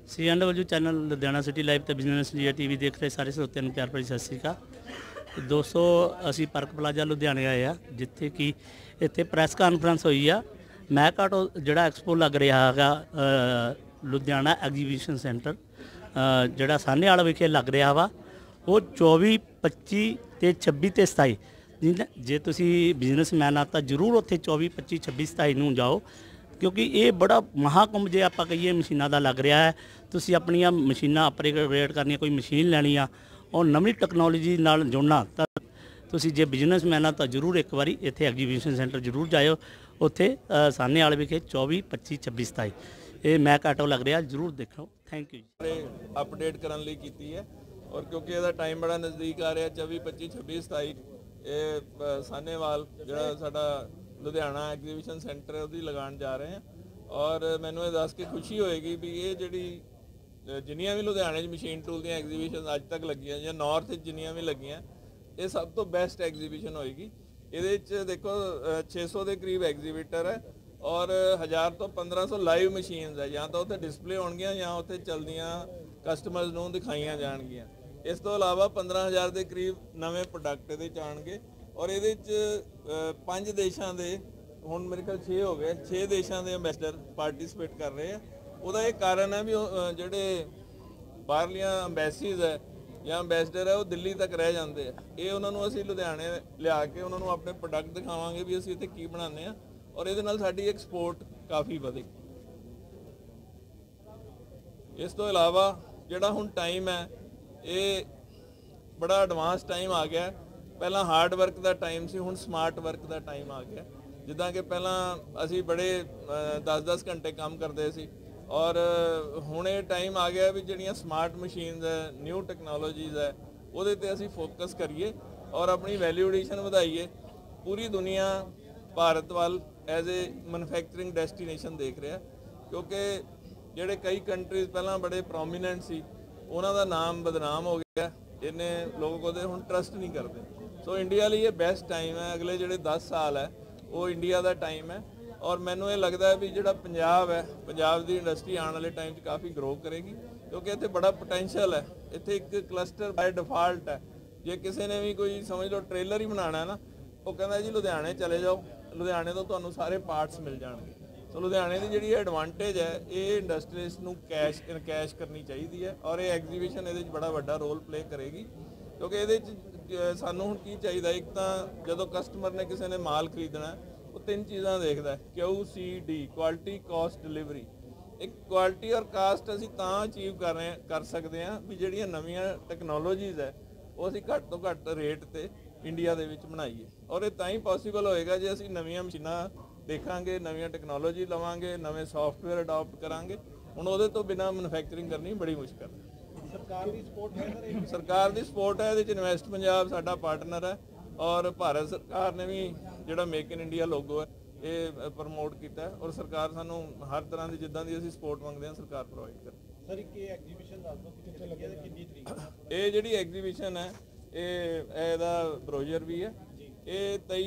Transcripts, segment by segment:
CNW channel Ludhiana city live ਤੇ business India TV ਦੇਖ ਰਹੇ ਸਾਰੇ ਸਰੋਤਿਆਂ ਨੂੰ ਪਿਆਰ ਭਰੀ ਸਤਿ ਸ਼੍ਰੀ ਅਕਾਲ। ਦੋਸਤੋ ਅਸੀਂ ਪਾਰਕ ਪਲਾਜ਼ਾ ਲੁਧਿਆਣੇ ਆਏ ਆ, ਜਿੱਥੇ ਕਿ ਇੱਥੇ ਪ੍ਰੈਸ ਕਾਨਫਰੰਸ ਹੋਈ ਆ। ਮੈਕ ਆਟੋ ਜਿਹੜਾ ਐਕਸਪੋ ਲੱਗ ਰਿਹਾ ਹੈਗਾ ਲੁਧਿਆਣਾ ਐਗਜ਼ੀਬਿਸ਼ਨ ਸੈਂਟਰ ਜਿਹੜਾ ਸਾਹਨੇਵਾਲ ਵਿਖੇ ਲੱਗ ਰਿਹਾ ਵਾ, ਉਹ 24, 25 ਤੇ 26 ਤੇ 27 ਜੇ ਤੁਸੀਂ ਬਿਜ਼ਨਸਮੈਨ ਆ ਤਾਂ ਜ਼ਰੂਰ ਉੱਥੇ 24, 25, 26, 27 ਨੂੰ ਜਾਓ, क्योंकि ये बड़ा महाकुंभ जे आप कहिए मशीनों का लग रहा है। तुसी अपनियां मशीनां अपग्रेड करनी, कोई मशीन लैनी आ और नवीं टैक्नोलॉजी नाल जुड़ना, तो तुसी जे बिजनेसमैन आ तो जरूर एक बारी इत्थे एग्जीबिशन सेंटर जरूर जाओ। उत्थे साहनेवाल विखे 24, 25, 26, 27 ये मैक आटो लग रहा, जरूर देखो। Thank you. अपडेट करने लई कीती है और क्योंकि इसका टाइम बड़ा नज़दीक आ रहा, 24, 25, 26, 27 ये साहनेवाल जिहड़ा साडा लुधियाना एग्जीबिशन सेंटर है लगान जा रहे हैं। और मैनू ये दस के खुशी होएगी भी ये जी जिन्नियां भी लुधियाने मशीन टूल दी एग्जीबिशन अज तक लगियां या नॉर्थ जिन्नियां भी लगियां, ये सब तो बेस्ट एग्जीबिशन होएगी। ये देखो 600 के करीब एग्जीबिटर है और 1000 तो 1500 लाइव मशीन है, या तो उत्थे डिस्पले होणगियां या उत्थे चलदियां कस्टमर्स नूं दिखाईयां जाणगियां। इस तो इलावा 15000 के करीब नवे प्रोडक्ट इहदे च आउणगे और ये 5 देशों के हुण मेरे ख्याल 6 हो गए, 6 देशों के अंबैसडर पार्टिसिपेट कर रहे हैं। उसका एक कारण है भी जोड़े बाहरलियां अंबैसीज है या अंबैसडर है वो दिल्ली तक रह जाते हैं। ये उन्होंने असीं लुधियाने लिया के उन्होंने अपने प्रोडक्ट दिखावांगे भी असीं इत्थे की बनाने हैं और ये नाल साडी एक्सपोर्ट काफ़ी वधेगी। इस तो इलावा जिहड़ा हुण टाइम है ये बड़ा एडवांस टाइम आ गया। पहला हार्ड वर्क का टाइम से हुण स्मार्ट वर्क का टाइम आ गया। जिद्दां कि पहला असी बड़े 10-10 घंटे काम करते सी और हुण ये टाइम आ गया भी जिहड़ियां स्मार्ट मशीन्स है, न्यू टैक्नोलॉजीज़ है, उहदे ते असी फोकस करिए और अपनी वैल्यू एडिशन वधाइए। पूरी दुनिया भारत वाल एज ए मैन्युफैक्चरिंग डेस्टिनेशन देख रहा, क्योंकि जिहड़े कई कंट्रीज़ पहला बड़े प्रोमीनेंट सी उन्हां दा नाम बदनाम हो गया, इन्हें लोग उहदे हुण ट्रस्ट नहीं करते। सो इंडिया लिए बेस्ट टाइम है, अगले जो 10 साल है वो इंडिया का टाइम है। और मैनू ये लगता है भी जो पंजाब है, पंजाब की इंडस्ट्री आने वाले टाइम काफ़ी ग्रो करेगी, क्योंकि इतने बड़ा पोटेंशियल है। इतने एक क्लस्टर बाय डिफाल्ट है, जे किसी ने भी कोई समझ लो ट्रेलर ही बनाना है ना, वो कहता जी लुधियाने चले जाओ, लुधियाने तो तुहानू सारे पार्ट्स मिल जाएंगे। सो लुधियाने की जी एडवांटेज है ये इंडस्ट्रीज नू कैश करनी चाहिए है और ये एग्जीबिशन ये बड़ा वड्डा रोल प्ले करेगी। क्योंकि ये सानू हुण की चाहिए, एक तो जो कस्टमर ने किसी ने माल खरीदना वो 3 चीज़ां देखता है, QCD क्वालिटी कॉस्ट डिलीवरी। एक क्वालिटी और कास्ट असीं तां अचीव कर सकते हैं भी जिहड़ियां नवीं टैक्नोलॉजीज़ है वो असीं घट तो घट रेट ते इंडिया दे विच बनाईए। और ये तां ही पॉसीबल होएगा जे असीं नवीं मशीनां देखांगे, नवीं टैक्नोलॉजी लवांगे, नवे सॉफ्टवेयर अडॉप्ट करांगे। हुण उहदे तो बिना मैन्युफैक्चरिंग करनी बड़ी मुश्किल है। सरकार की सपोर्ट है, सरकार की सपोर्ट है। ये इन्वेस्ट पंजाब साडा पार्टनर है और भारत सरकार ने भी जिहड़ा मेक इन इंडिया लोगो है ये प्रमोट किया है और सरकार सानू हर तरह की जिद्दां दी असीं सपोर्ट मंगते हैं सरकार प्रोवाइड कर। सर एक एग्जीबिशन दस दो कित्थे लगी है, कितनी तरीक ये जिहड़ी एग्जीबिशन है ये ब्रोजर भी है। ये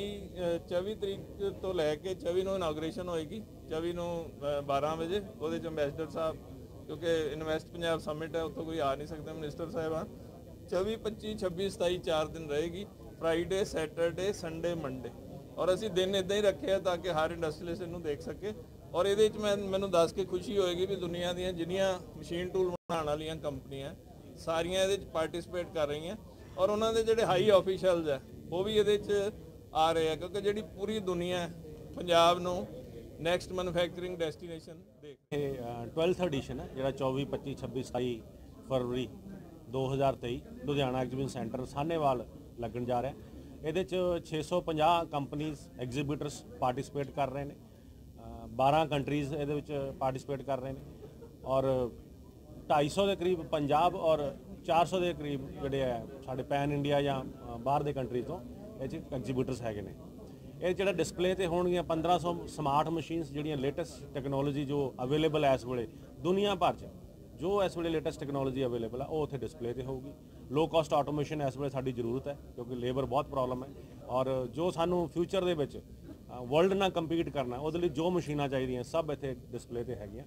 24 तरीक तो लैके 24 नूं इनाग्रेशन होएगी, 24 नूं 12 बजे उहदे च अंबैसडर साहब, क्योंकि इन्वेस्ट पंजाब समिट है उत्थों कोई आ नहीं सकते मिनिस्टर साहबान। 24, 25, 26, 27 4 दिन रहेगी, फ्राइडे, सैटरडे, संडे, मंडे। और असी दिन इदा ही रखे हैं ताकि हर इंडस्ट्रीलिस्ट इनू देख सके। और ये मैनू दस के खुशी होएगी भी दुनिया दी जिन्नियां मशीन टूल बनाने वाली कंपनियां सारियां ये पार्टिसिपेट कर रही हैं और उन्होंने जोड़े हाई ऑफिशियल्स है वो भी ये आ रहे हैं, क्योंकि जी पूरी दुनिया पंजाब नू नैक्सट मैन्युफैक्चरिंग डेस्टिनेशन देख। 12th एडिशन है जो 24, 25, 26, 27 फरवरी 2023 लुधियाना एग्जीबिशन सेंटर साहनेवाल लगन जा रहा है। ये 650 कंपनीज एग्जीबिटर्स पार्टिसिपेट कर रहे हैं, 12 कंट्रीज़ ये पार्टिसिपेट कर रहे हैं और 250 के करीब पंजाब और 400 के करीब जोड़े है साढ़े पैन इंडिया या बाहर के कंट्रीज तो ये एग्जीबिटर्स है ने। ये जो डिस्पले तो होणगियां 1500 स्मार्ट मशीनस जिहड़ियां लेटेस्ट टैक्नोलॉजी जो अवेलेबल है इस वेले दुनिया भर च, जो इस वेले लेटेस्ट टैक्नोलॉजी अवेलेबल है वो उत्थे डिस्पले ते होगी। लो कॉस्ट ऑटोमेशन इस वेले साडी जरूरत है क्योंकि लेबर बहुत प्रॉब्लम है और जो सानू फ्यूचर दे विच वर्ल्ड नाल कंपीट करना उहदे लई जो मशीनां चाहिए सब इत्थे डिस्पले ते हैगियां।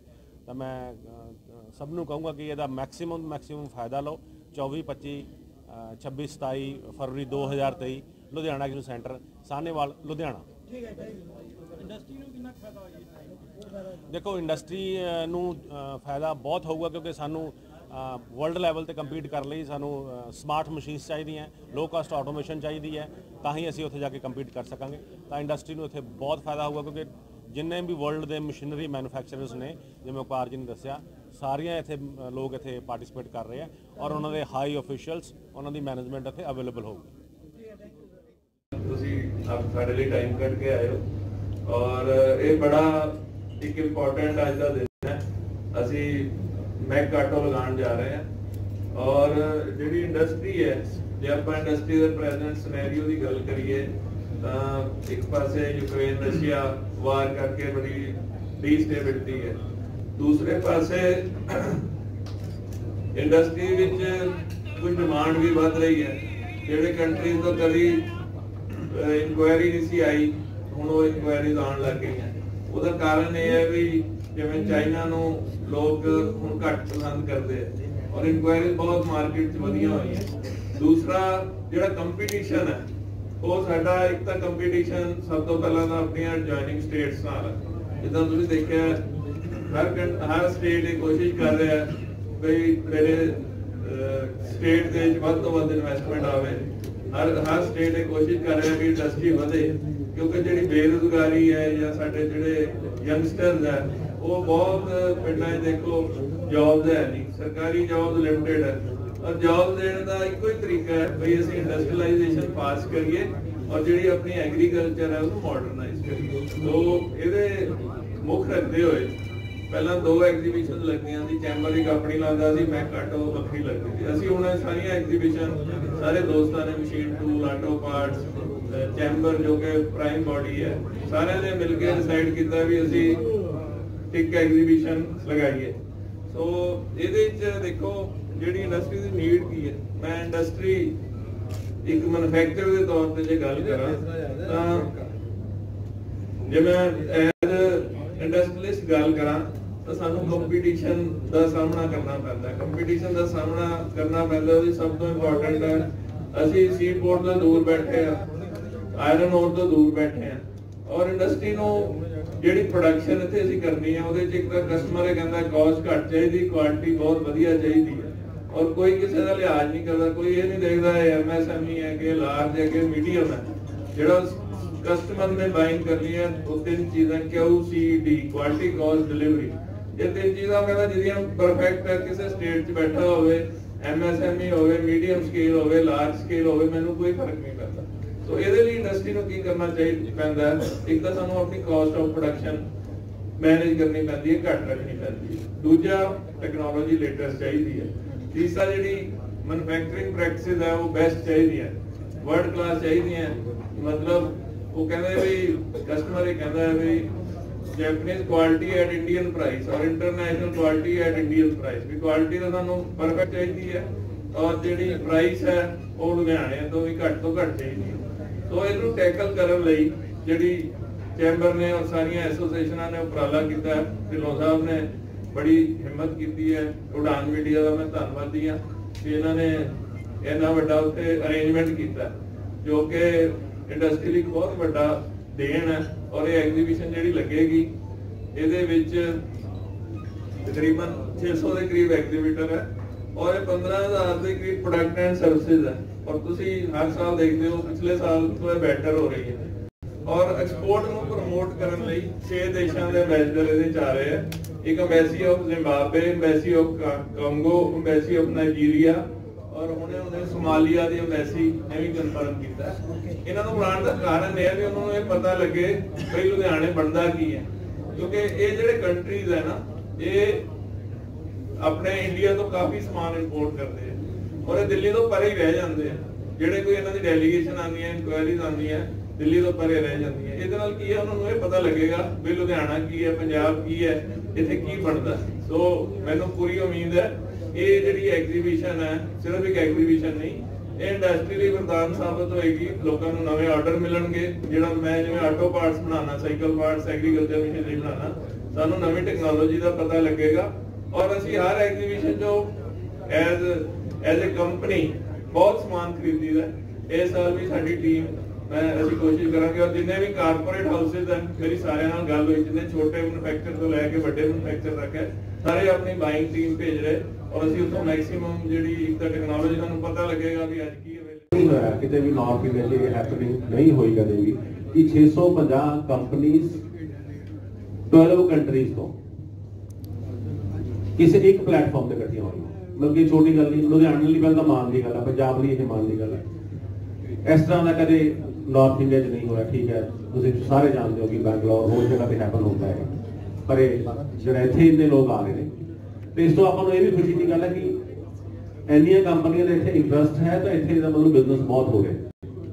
ਤਾਂ ਮੈਂ ਸਭ ਨੂੰ ਕਹੂੰਗਾ ਕਿ ਇਹਦਾ ਮੈਕਸਿਮਮ ਫਾਇਦਾ ਲਓ। 24, 25, 26, 27 ਫਰਵਰੀ 2023 Ludhiana exhibition centre Sahnewal Ludhiana. Industry ਨੂੰ ਕਿੰਨਾ ਫਾਇਦਾ ਹੋਏਗਾ? ਦੇਖੋ ਇੰਡਸਟਰੀ ਨੂੰ ਫਾਇਦਾ ਬਹੁਤ ਹੋਊਗਾ ਕਿਉਂਕਿ ਸਾਨੂੰ ਵਰਲਡ ਲੈਵਲ ਤੇ ਕੰਪੀਟ ਕਰਨ ਲਈ ਸਾਨੂੰ ਸਮਾਰਟ ਮਸ਼ੀਨਸ ਚਾਹੀਦੀਆਂ, ਲੋ ਕਾਸਟ ਆਟੋਮੇਸ਼ਨ ਚਾਹੀਦੀ ਹੈ, ਤਾਂ ਹੀ ਅਸੀਂ ਉੱਥੇ ਜਾ ਕੇ ਕੰਪੀਟ ਕਰ ਸਕਾਂਗੇ। ਤਾਂ ਇੰਡਸਟਰੀ ਨੂੰ ਇੱਥੇ ਬਹੁਤ ਫਾਇਦਾ ਹੋਊਗਾ ਕਿਉਂਕਿ ਜਿੰਨੇ ਵੀ ਵਰਲਡ ਦੇ ਮਸ਼ੀਨਰੀ ਮੈਨੂਫੈਕਚਰਰਸ ਨੇ, ਜਿਵੇਂ ਉਪਾਰ ਜੀ ਨੇ ਦੱਸਿਆ, ਸਾਰੀਆਂ ਇੱਥੇ ਲੋਕ ਇੱਥੇ ਪਾਰਟਿਸਿਪੇਟ ਕਰ ਰਹੇ ਆ ਔਰ ਉਹਨਾਂ ਦੇ ਹਾਈ ਅਫੀਸ਼ੀਅਲਸ, ਉਹਨਾਂ ਦੀ ਮੈਨੇਜਮੈਂਟ ਇੱਥੇ ਅਵੇਲੇਬਲ ਹੋਊਗੀ। ਤੁਸੀਂ ਸਾਡੇ ਲਈ ਟਾਈਮ ਕੱਢ ਕੇ ਆਏ ਹੋ ਔਰ ਇਹ ਬੜਾ ਇੱਕ ਇੰਪੋਰਟੈਂਟ ਅੱਜ ਦਾ ਦਿਨ ਹੈ। ਅਸੀਂ ਮੈਕ ਆਟੋ ਲਗਾਉਣ ਜਾ ਰਹੇ ਹਾਂ ਔਰ ਜਿਹੜੀ ਇੰਡਸਟਰੀ ਹੈ, ਜੇ ਆਪਾਂ ਇੰਡਸਟਰੀ ਦੇ ਪ੍ਰੈਜ਼ੈਂਟ ਸਿਨੈਰੀਓ ਦੀ ਗੱਲ ਕਰੀਏ ਤਾਂ ਇੱਕ ਪਾਸੇ ਯੂਕਰੇਨ ਰਸ਼ੀਆ ਵਾਰ ਕਰਕੇ ਬੜੀ ਡੀਸਟੇਬਿਲਿਟੀ ਹੈ, ਦੂਸਰੇ ਪਾਸੇ ਇੰਡਸਟਰੀ ਵਿੱਚ ਕੁਝ ਡਿਮਾਂਡ ਵੀ ਵੱਧ ਰਹੀ ਹੈ। ਜਿਹੜੇ ਕੰਟਰੀਜ਼ ਤੋਂ ਕਦੀ ਇਨਕੁਆਇਰੀ ਨਹੀਂ ਸੀ ਆਈ, ਹੁਣ ਉਹ ਇਨਕੁਆਇਰੀਜ਼ ਆਉਣ ਲੱਗ ਗਈਆਂ। ਉਹਦਾ ਕਾਰਨ ਇਹ ਹੈ ਵੀ ਜਿਵੇਂ ਚਾਈਨਾ ਨੂੰ ਲੋਕ ਹੁਣ ਘੱਟ ਪਸੰਦ ਕਰਦੇ ਆ ਔਰ ਇਨਕੁਆਇਰੀ ਬਹੁਤ ਮਾਰਕੀਟ 'ਚ ਵਧੀਆਂ ਹੋਈਆਂ। ਦੂਸਰਾ ਜਿਹੜਾ ਕੰਪੀਟੀਸ਼ਨ ਹੈ, ਉਹ ਸਾਡਾ ਇੱਕ ਤਾਂ ਕੰਪੀਟੀਸ਼ਨ ਸਭ ਤੋਂ ਪਹਿਲਾਂ ਤਾਂ ਆਪਣੀਆਂ ਜੁਆਇਨਿੰਗ ਸਟੇਟਸ ਨਾਲ। ਜਿੱਦਾਂ ਤੁਸੀਂ ਦੇਖਿਆ ਹਰ ਸਟੇਟ ਇਹ ਕੋਸ਼ਿਸ਼ ਕਰ ਰਿਹਾ ਬਈ ਮੇਰੇ ਸਟੇਟ ਦੇ ਵਿੱਚ ਵੱਧ ਤੋਂ ਵੱਧ ਇਨਵੈਸਟਮੈਂਟ ਆਵੇ। ਹਰ ਸਟੇਟ ਇਹ ਕੋਸ਼ਿਸ਼ ਕਰ ਰਿਹਾ ਕਿ ਇੰਡਸਟਰੀ ਵਧੇ ਕਿਉਂਕਿ ਜਿਹੜੀ ਬੇਰੁਜ਼ਗਾਰੀ ਹੈ ਜਾਂ ਸਾਡੇ ਜਿਹੜੇ ਯੰਗਸਟਰਸ ਹੈ ਉਹ ਬਹੁਤ ਪਿੰਡਾਂ 'ਚ ਦੇਖੋ ਜੌਬ ਹੈ ਨਹੀਂ, ਸਰਕਾਰੀ ਜੌਬ ਲਿਮਿਟਡ ਹੈ ਔਰ ਜੌਬ ਦੇਣ ਦਾ ਇੱਕੋ ਹੀ ਤਰੀਕਾ ਹੈ ਬਈ ਅਸੀਂ ਇੰਡਸਟਰੀਅਲਾਈਜੇਸ਼ਨ ਪਾਸ ਕਰੀਏ ਔਰ ਜਿਹੜੀ ਆਪਣੀ ਐਗਰੀਕਲਚਰ ਹੈ ਉਹਨੂੰ ਮਾਡਰਨਾਈਜ਼ ਕਰੀਏ। ਸੋ ਇਹਦੇ ਮੁੱਖ ਰੱਖਦੇ ਹੋਏ ਪਹਿਲਾਂ 2 ਐਗਜ਼ੀਬਿਸ਼ਨ ਲੱਗਦੀਆਂ ਸੀ, ਚੈਂਬਰ ਇੱਕ ਆਪਣੀ ਲਾਉਂਦਾ ਸੀ, ਮੈਕ ਆਟੋ ਵੱਖਰੀ ਲੱਗਦੀ ਸੀ। ਅਸੀਂ ਹੁਣ ਸਾਰੀਆਂ ਐਗਜ਼ੀਬਿਸ਼ਨ ਸਾਰੇ ਦੋਸਤਾਂ ਨੇ machine tool, auto parts, chamber ਜੋ ਕਿ ਪ੍ਰਾਈਮ ਬਾਡੀ ਹੈ, ਸਾਰਿਆਂ ਨੇ ਮਿਲ ਕੇ ਡਿਸਾਈਡ ਕੀਤਾ ਵੀ ਅਸੀਂ ਇੱਕ ਐਗਜ਼ੀਬਿਸ਼ਨ ਲਗਾਈਏ। ਸੋ ਇਹਦੇ ਵਿੱਚ ਦੇਖੋ ਜਿਹੜੀ ਇੰਡਸਟਰੀ ਦੀ ਨੀਡ ਕੀ ਹੈ। ਮੈਂ ਇੰਡਸਟਰੀ ਇੱਕ ਮੈਨੂਫੈਕਚਰ ਦੇ ਤੌਰ ਤੇ ਜੇ ਗੱਲ ਕਰਾਂ ਤਾਂ ਜੇ ਮੈਂ ਐਜ਼ ਇੰਡਸਟਰੀਅਲਿਸਟ ਗੱਲ ਕਰਾਂ ਤਾਂ ਸਾਨੂੰ ਕੰਪੀਟੀਸ਼ਨ ਦਾ ਸਾਹਮਣਾ ਕਰਨਾ ਪੈਂਦਾ। ਕੰਪੀਟੀਸ਼ਨ ਦਾ ਸਾਹਮਣਾ ਕਰਨਾ ਪੈਂਦਾ, ਉਹਦੀ ਸਭ ਤੋਂ ਇੰਪੋਰਟੈਂਟ ਹੈ ਅਸੀਂ ਸੀਪੋਰਟ ਤੋਂ ਦੂਰ ਬੈਠੇ ਆ, ਆਇਰਨ ਔਰ ਤੋਂ ਦੂਰ ਬੈਠੇ ਆ ਔਰ ਇੰਡਸਟਰੀ ਨੂੰ ਜਿਹੜੀ ਪ੍ਰੋਡਕਸ਼ਨ ਇੱਥੇ ਅਸੀਂ ਕਰਨੀ ਹੈ ਉਹਦੇ 'ਚ ਇੱਕ ਤਾਂ ਕਸਟਮਰ ਇਹ ਕਹਿੰਦਾ ਕਾਸਟ ਘੱਟ ਚਾਹੀਦੀ, ਕੁਆਲਿਟੀ ਬਹੁਤ ਵਧੀਆ ਚਾਹੀਦੀ ਹੈ ਔਰ ਕੋਈ ਕਿਸੇ ਦਾ ਲਿਹਾਜ਼ ਨਹੀਂ ਕਰਦਾ। ਕੋਈ ਇਹ ਨਹੀਂ ਦੇਖਦਾ MSME ਹੈ ਕਿ ਲਾਰਜ ਹੈ ਕਿ ਮੀਡੀਅਮ ਹੈ। ਜਿਹੜਾ ਕਸਟਮਰ ਨੇ ਬਾਇੰਗ ਕਰਨੀ ਹੈ ਉਹ 3 ਚੀਜ਼ਾਂ QCD, ਕੁਆਲਿਟੀ, ਕਾਸਟ, ਡਿਲੀਵਰੀ। ਇਹ 3 ਚੀਜ਼ਾਂ ਕਹਿੰਦਾ ਜਿਹਦੀਆਂ ਪਰਫੈਕਟ ਕਿਸੇ ਸਟੇਟ 'ਚ ਬੈਠਾ ਹੋਵੇ, MSME ਹੋਵੇ, ਮੀਡੀਅਮ ਸਕੇਲ ਹੋਵੇ, ਲਾਰਜ ਸਕੇਲ ਹੋਵੇ, ਮੈਨੂੰ ਕੋਈ ਫਰਕ ਨਹੀਂ ਪੈਂਦਾ। ਸੋ ਇਹਦੇ ਲਈ ਇੰਡਸਟਰੀ ਨੂੰ ਕੀ ਕਰਨਾ ਪੈਂਦਾ, ਇੱਕ ਤਾਂ ਸਾਨੂੰ ਆਪਣੀ ਕਾਸਟ ਆਫ ਪ੍ਰੋਡਕਸ਼ਨ ਮੈਨੇਜ ਕਰਨੀ ਪੈਂਦੀ ਹੈ, ਘੱਟ ਰੱਖਣੀ ਪੈਂਦੀ ਹੈ। ਦੂਜਾ ਟੈਕਨੋਲੋਜੀ ਲੇਟੈਸਟ ਚਾਹੀਦੀ ਹੈ। ਤੀਸਰਾ ਜਿਹੜੀ ਮੈਨੂਫੈਕਚਰਿੰਗ ਪ੍ਰੈਕਟਿਸਿਸ ਹੈ ਉਹ ਬੈਸਟ ਚਾਹੀਦੀ ਹੈ, ਵਰਲਡ ਕਲਾਸ ਚਾਹੀਦੀ ਹੈ। ਮਤਲਬ ਉਹ ਕਹਿੰਦੇ ਵੀ ਕਸਟਮਰ ਇਹ ਕਹਿੰਦਾ ਹੈ ਵੀ Japanese quality at Indian price ਔਰ international quality at Indian price. ਵੀ ਕੁਆਲਿਟੀ ਤਾਂ ਸਾਨੂੰ ਪਰਫੈਕਟ ਚਾਹੀਦੀ ਹੈ ਔਰ ਜਿਹੜੀ ਪ੍ਰਾਈਸ ਹੈ ਉਹ ਲੁਧਿਆਣੇ ਤੋਂ ਵੀ ਘੱਟ ਤੋਂ ਘੱਟ ਚਾਹੀਦੀ ਹੈ। ਸੋ ਇਹਨੂੰ ਟੈਕਲ ਕਰਨ ਲਈ ਜਿਹੜੀ ਚੈਂਬਰ ਨੇ ਔਰ ਸਾਰੀਆਂ ਐਸੋਸੀਏਸ਼ਨਾਂ ਨੇ ਉਪਰਾਲਾ ਕੀਤਾ, ਢਿੱਲੋਂ ਸਾਹਿਬ ਨੇ ਬੜੀ ਹਿੰਮਤ ਕੀਤੀ ਹੈ। ਉਡਾਨ ਮੀਡੀਆ ਦਾ ਮੈਂ ਧੰਨਵਾਦੀ ਹਾਂ ਕਿ ਇਹਨਾਂ ਨੇ ਇੰਨਾ ਵੱਡਾ ਉੱਥੇ ਅਰੇਂਜਮੈਂਟ ਕੀਤਾ ਜੋ ਕਿ ਇੰਡਸਟਰੀ ਲਈ ਬਹੁਤ ਵੱਡਾ ਦੇਣ ਹੈ। ਔਰ ਇਹ ਐਗਜ਼ੀਬਿਸ਼ਨ ਜਿਹੜੀ ਲੱਗੇਗੀ ਇਹਦੇ ਵਿੱਚ ਤਕਰੀਬਨ 600 ਦੇ ਕਰੀਬ ਐਗਜ਼ੀਬਿਟਰ ਹੈ ਔਰ ਇਹ 15,000 ਦੇ ਕਰੀਬ ਪ੍ਰੋਡਕਟ ਐਂਡ ਸਰਵਿਸਿਜ਼ ਹੈ ਔਰ ਤੁਸੀਂ ਹਰ ਸਾਲ ਦੇਖਦੇ ਹੋ ਪਿਛਲੇ ਸਾਲ ਤੋਂ ਇਹ ਬੈਟਰ ਹੋ ਰਹੀ ਹੈ। ਔਰ ਐਕਸਪੋਰਟ ਨੂੰ ਪ੍ਰਮੋਟ ਕਰਨ ਲਈ 6 ਦੇਸ਼ਾਂ ਦੇ ਐਮਬੈਸਡਰ ਇਹਦੇ 'ਚ ਆ ਰਹੇ ਆ। ਇੱਕ embassy of Zimbabwe, embassy of Congo, embassy of Nigeria ਔਰ ਉਹਨੇ ਸੋਮਾਲੀਆ ਦੀ ਐਮਬੈਸੀ ਨੇ ਵੀ ਕਨਫਰਮ ਕੀਤਾ। ਇਹਨਾਂ ਨੂੰ ਬੁਲਾਉਣ ਦਾ ਕਾਰਨ ਇਹ ਹੈ ਵੀ ਉਹਨਾਂ ਨੂੰ ਇਹ ਪਤਾ ਲੱਗੇ ਕਿ ਲੁਧਿਆਣੇ ਬਣਦਾ ਕੀ ਹੈ, ਕਿਉਂਕਿ ਇਹ ਜਿਹੜੇ ਕੰਟਰੀਜ਼ ਹੈ ਨਾ ਇਹ ਆਪਣੇ ਇੰਡੀਆ ਤੋਂ ਕਾਫੀ ਸਮਾਨ ਇੰਪੋਰਟ ਕਰਦੇ ਆ ਔਰ ਇਹ ਦਿੱਲੀ ਤੋਂ ਪਰੇ ਹੀ ਰਹਿ ਜਾਂਦੇ ਆ। ਜਿਹੜੇ ਕੋਈ ਇਹਨਾਂ ਦੀ ਡੈਲੀਗੇਸ਼ਨ ਆਉਂਦੀਆਂ, ਇਨਕੁਆਇਰੀਜ਼ ਆਉਂਦੀਆਂ, ਦਿੱਲੀ ਤੋਂ ਪਰੇ ਰਹਿ ਜਾਂਦੀਆਂ। ਇਹਦੇ ਨਾਲ ਕੀ ਹੈ, ਉਹਨਾਂ ਨੂੰ ਇਹ ਪਤਾ ਲੱਗੇਗਾ ਵੀ ਲੁਧਿਆਣਾ ਕੀ ਹੈ, ਪੰਜਾਬ ਕੀ ਹੈ, ਇੱਥੇ ਕੀ ਬਣਦਾ। ਸੋ ਮੈਨੂੰ ਪੂਰੀ ਉਮੀਦ ਹੈ ਇਹ ਜਿਹੜੀ ਐਗਜ਼ੀਬਿਸ਼ਨ ਹੈ ਸਿਰਫ ਇੱਕ ਐਗਜ਼ੀਬਿਸ਼ਨ ਨਹੀਂ, ਇਹ ਇੰਡਸਟਰੀ ਲਈ ਵਰਦਾਨ ਸਾਬਤ ਹੋਏਗੀ। ਲੋਕਾਂ ਨੂੰ ਨਵੇਂ ਆਰਡਰ ਮਿਲਣਗੇ। ਜਿਹੜਾ ਮੈਂ ਜਿਵੇਂ ਆਟੋ ਪਾਰਟਸ ਬਣਾਉਣਾ, ਸਾਈਕਲ ਪਾਰਟਸ, ਐਗਰੀਕਲਚਰ ਮਸ਼ੀਨਰੀ ਬਣਾਉਣਾ, ਸਾਨੂੰ ਨਵੀਂ ਟੈਕਨੋਲੋਜੀ ਦਾ ਪਤਾ ਲੱਗੇਗਾ। ਔਰ ਅਸੀਂ ਹਰ ਐਗਜ਼ੀਬਿਸ਼ਨ 'ਚੋਂ ਐਜ਼ ए कंपनी बहुत समान खरीदीदा। इस साल भी साडी टीम ਅਸੀਂ ਕੋਸ਼ਿਸ਼ ਕਰਾਂਗੇ ਔਰ ਜਿੰਨੇ ਵੀ ਕਾਰਪੋਰੇਟ ਹਾਊਸਿਸ ਹਨ ਮੇਰੀ ਸਾਰਿਆਂ ਨਾਲ ਗੱਲ ਹੋਈ, ਜਿੰਨੇ ਛੋਟੇ ਮੈਨੂਫੈਕਚਰ ਤੋਂ ਲੈ ਕੇ ਵੱਡੇ ਮੈਨੂਫੈਕਚਰ ਤੱਕ ਹੈ, ਸਾਰੇ ਆਪਣੀ ਬਾਇੰਗ ਟੀਮ ਭੇਜ ਰਹੇ ਔਰ ਅਸੀਂ ਉੱਥੋਂ ਮੈਕਸਿਮਮ ਜਿਹੜੀ ਇੱਕ ਤਾਂ ਟੈਕਨੋਲੋਜੀ ਤੁਹਾਨੂੰ ਪਤਾ ਲੱਗੇਗਾ ਵੀ ਅੱਜ ਕੀ नहीं होया किते भी नॉर्थ इंडिया से हैपनिंग नहीं हुई कदे भी कि 650 कंपनीज 12 कंट्रीज तो किसी एक प्लेटफॉर्म पे इकट्ठियां हुई। मतलब कि छोटी गल नहीं, लुधियाने लिए पहले मान की गल है, पंजाब लिए ये मान की गल है। इस तरह का कदे नॉर्थ इंडिया च नहीं होया। ठीक है, तुसीं सारे जानते हो कि बैंगलोर हर जगह पे हैपन होता है, पर जो इत्थे इन्ने लोग आ रहे हैं तो इस तो आपां नूं ये भी खुशी की गल है कि ਇੰਨੀਆਂ ਕੰਪਨੀਆਂ ਦਾ ਇੱਥੇ ਇੰਟਰਸਟ ਹੈ ਤਾਂ ਇੱਥੇ ਦਾ ਮਤਲਬ ਬਿਜ਼ਨਸ ਬਹੁਤ ਹੋ ਰਿਹਾ।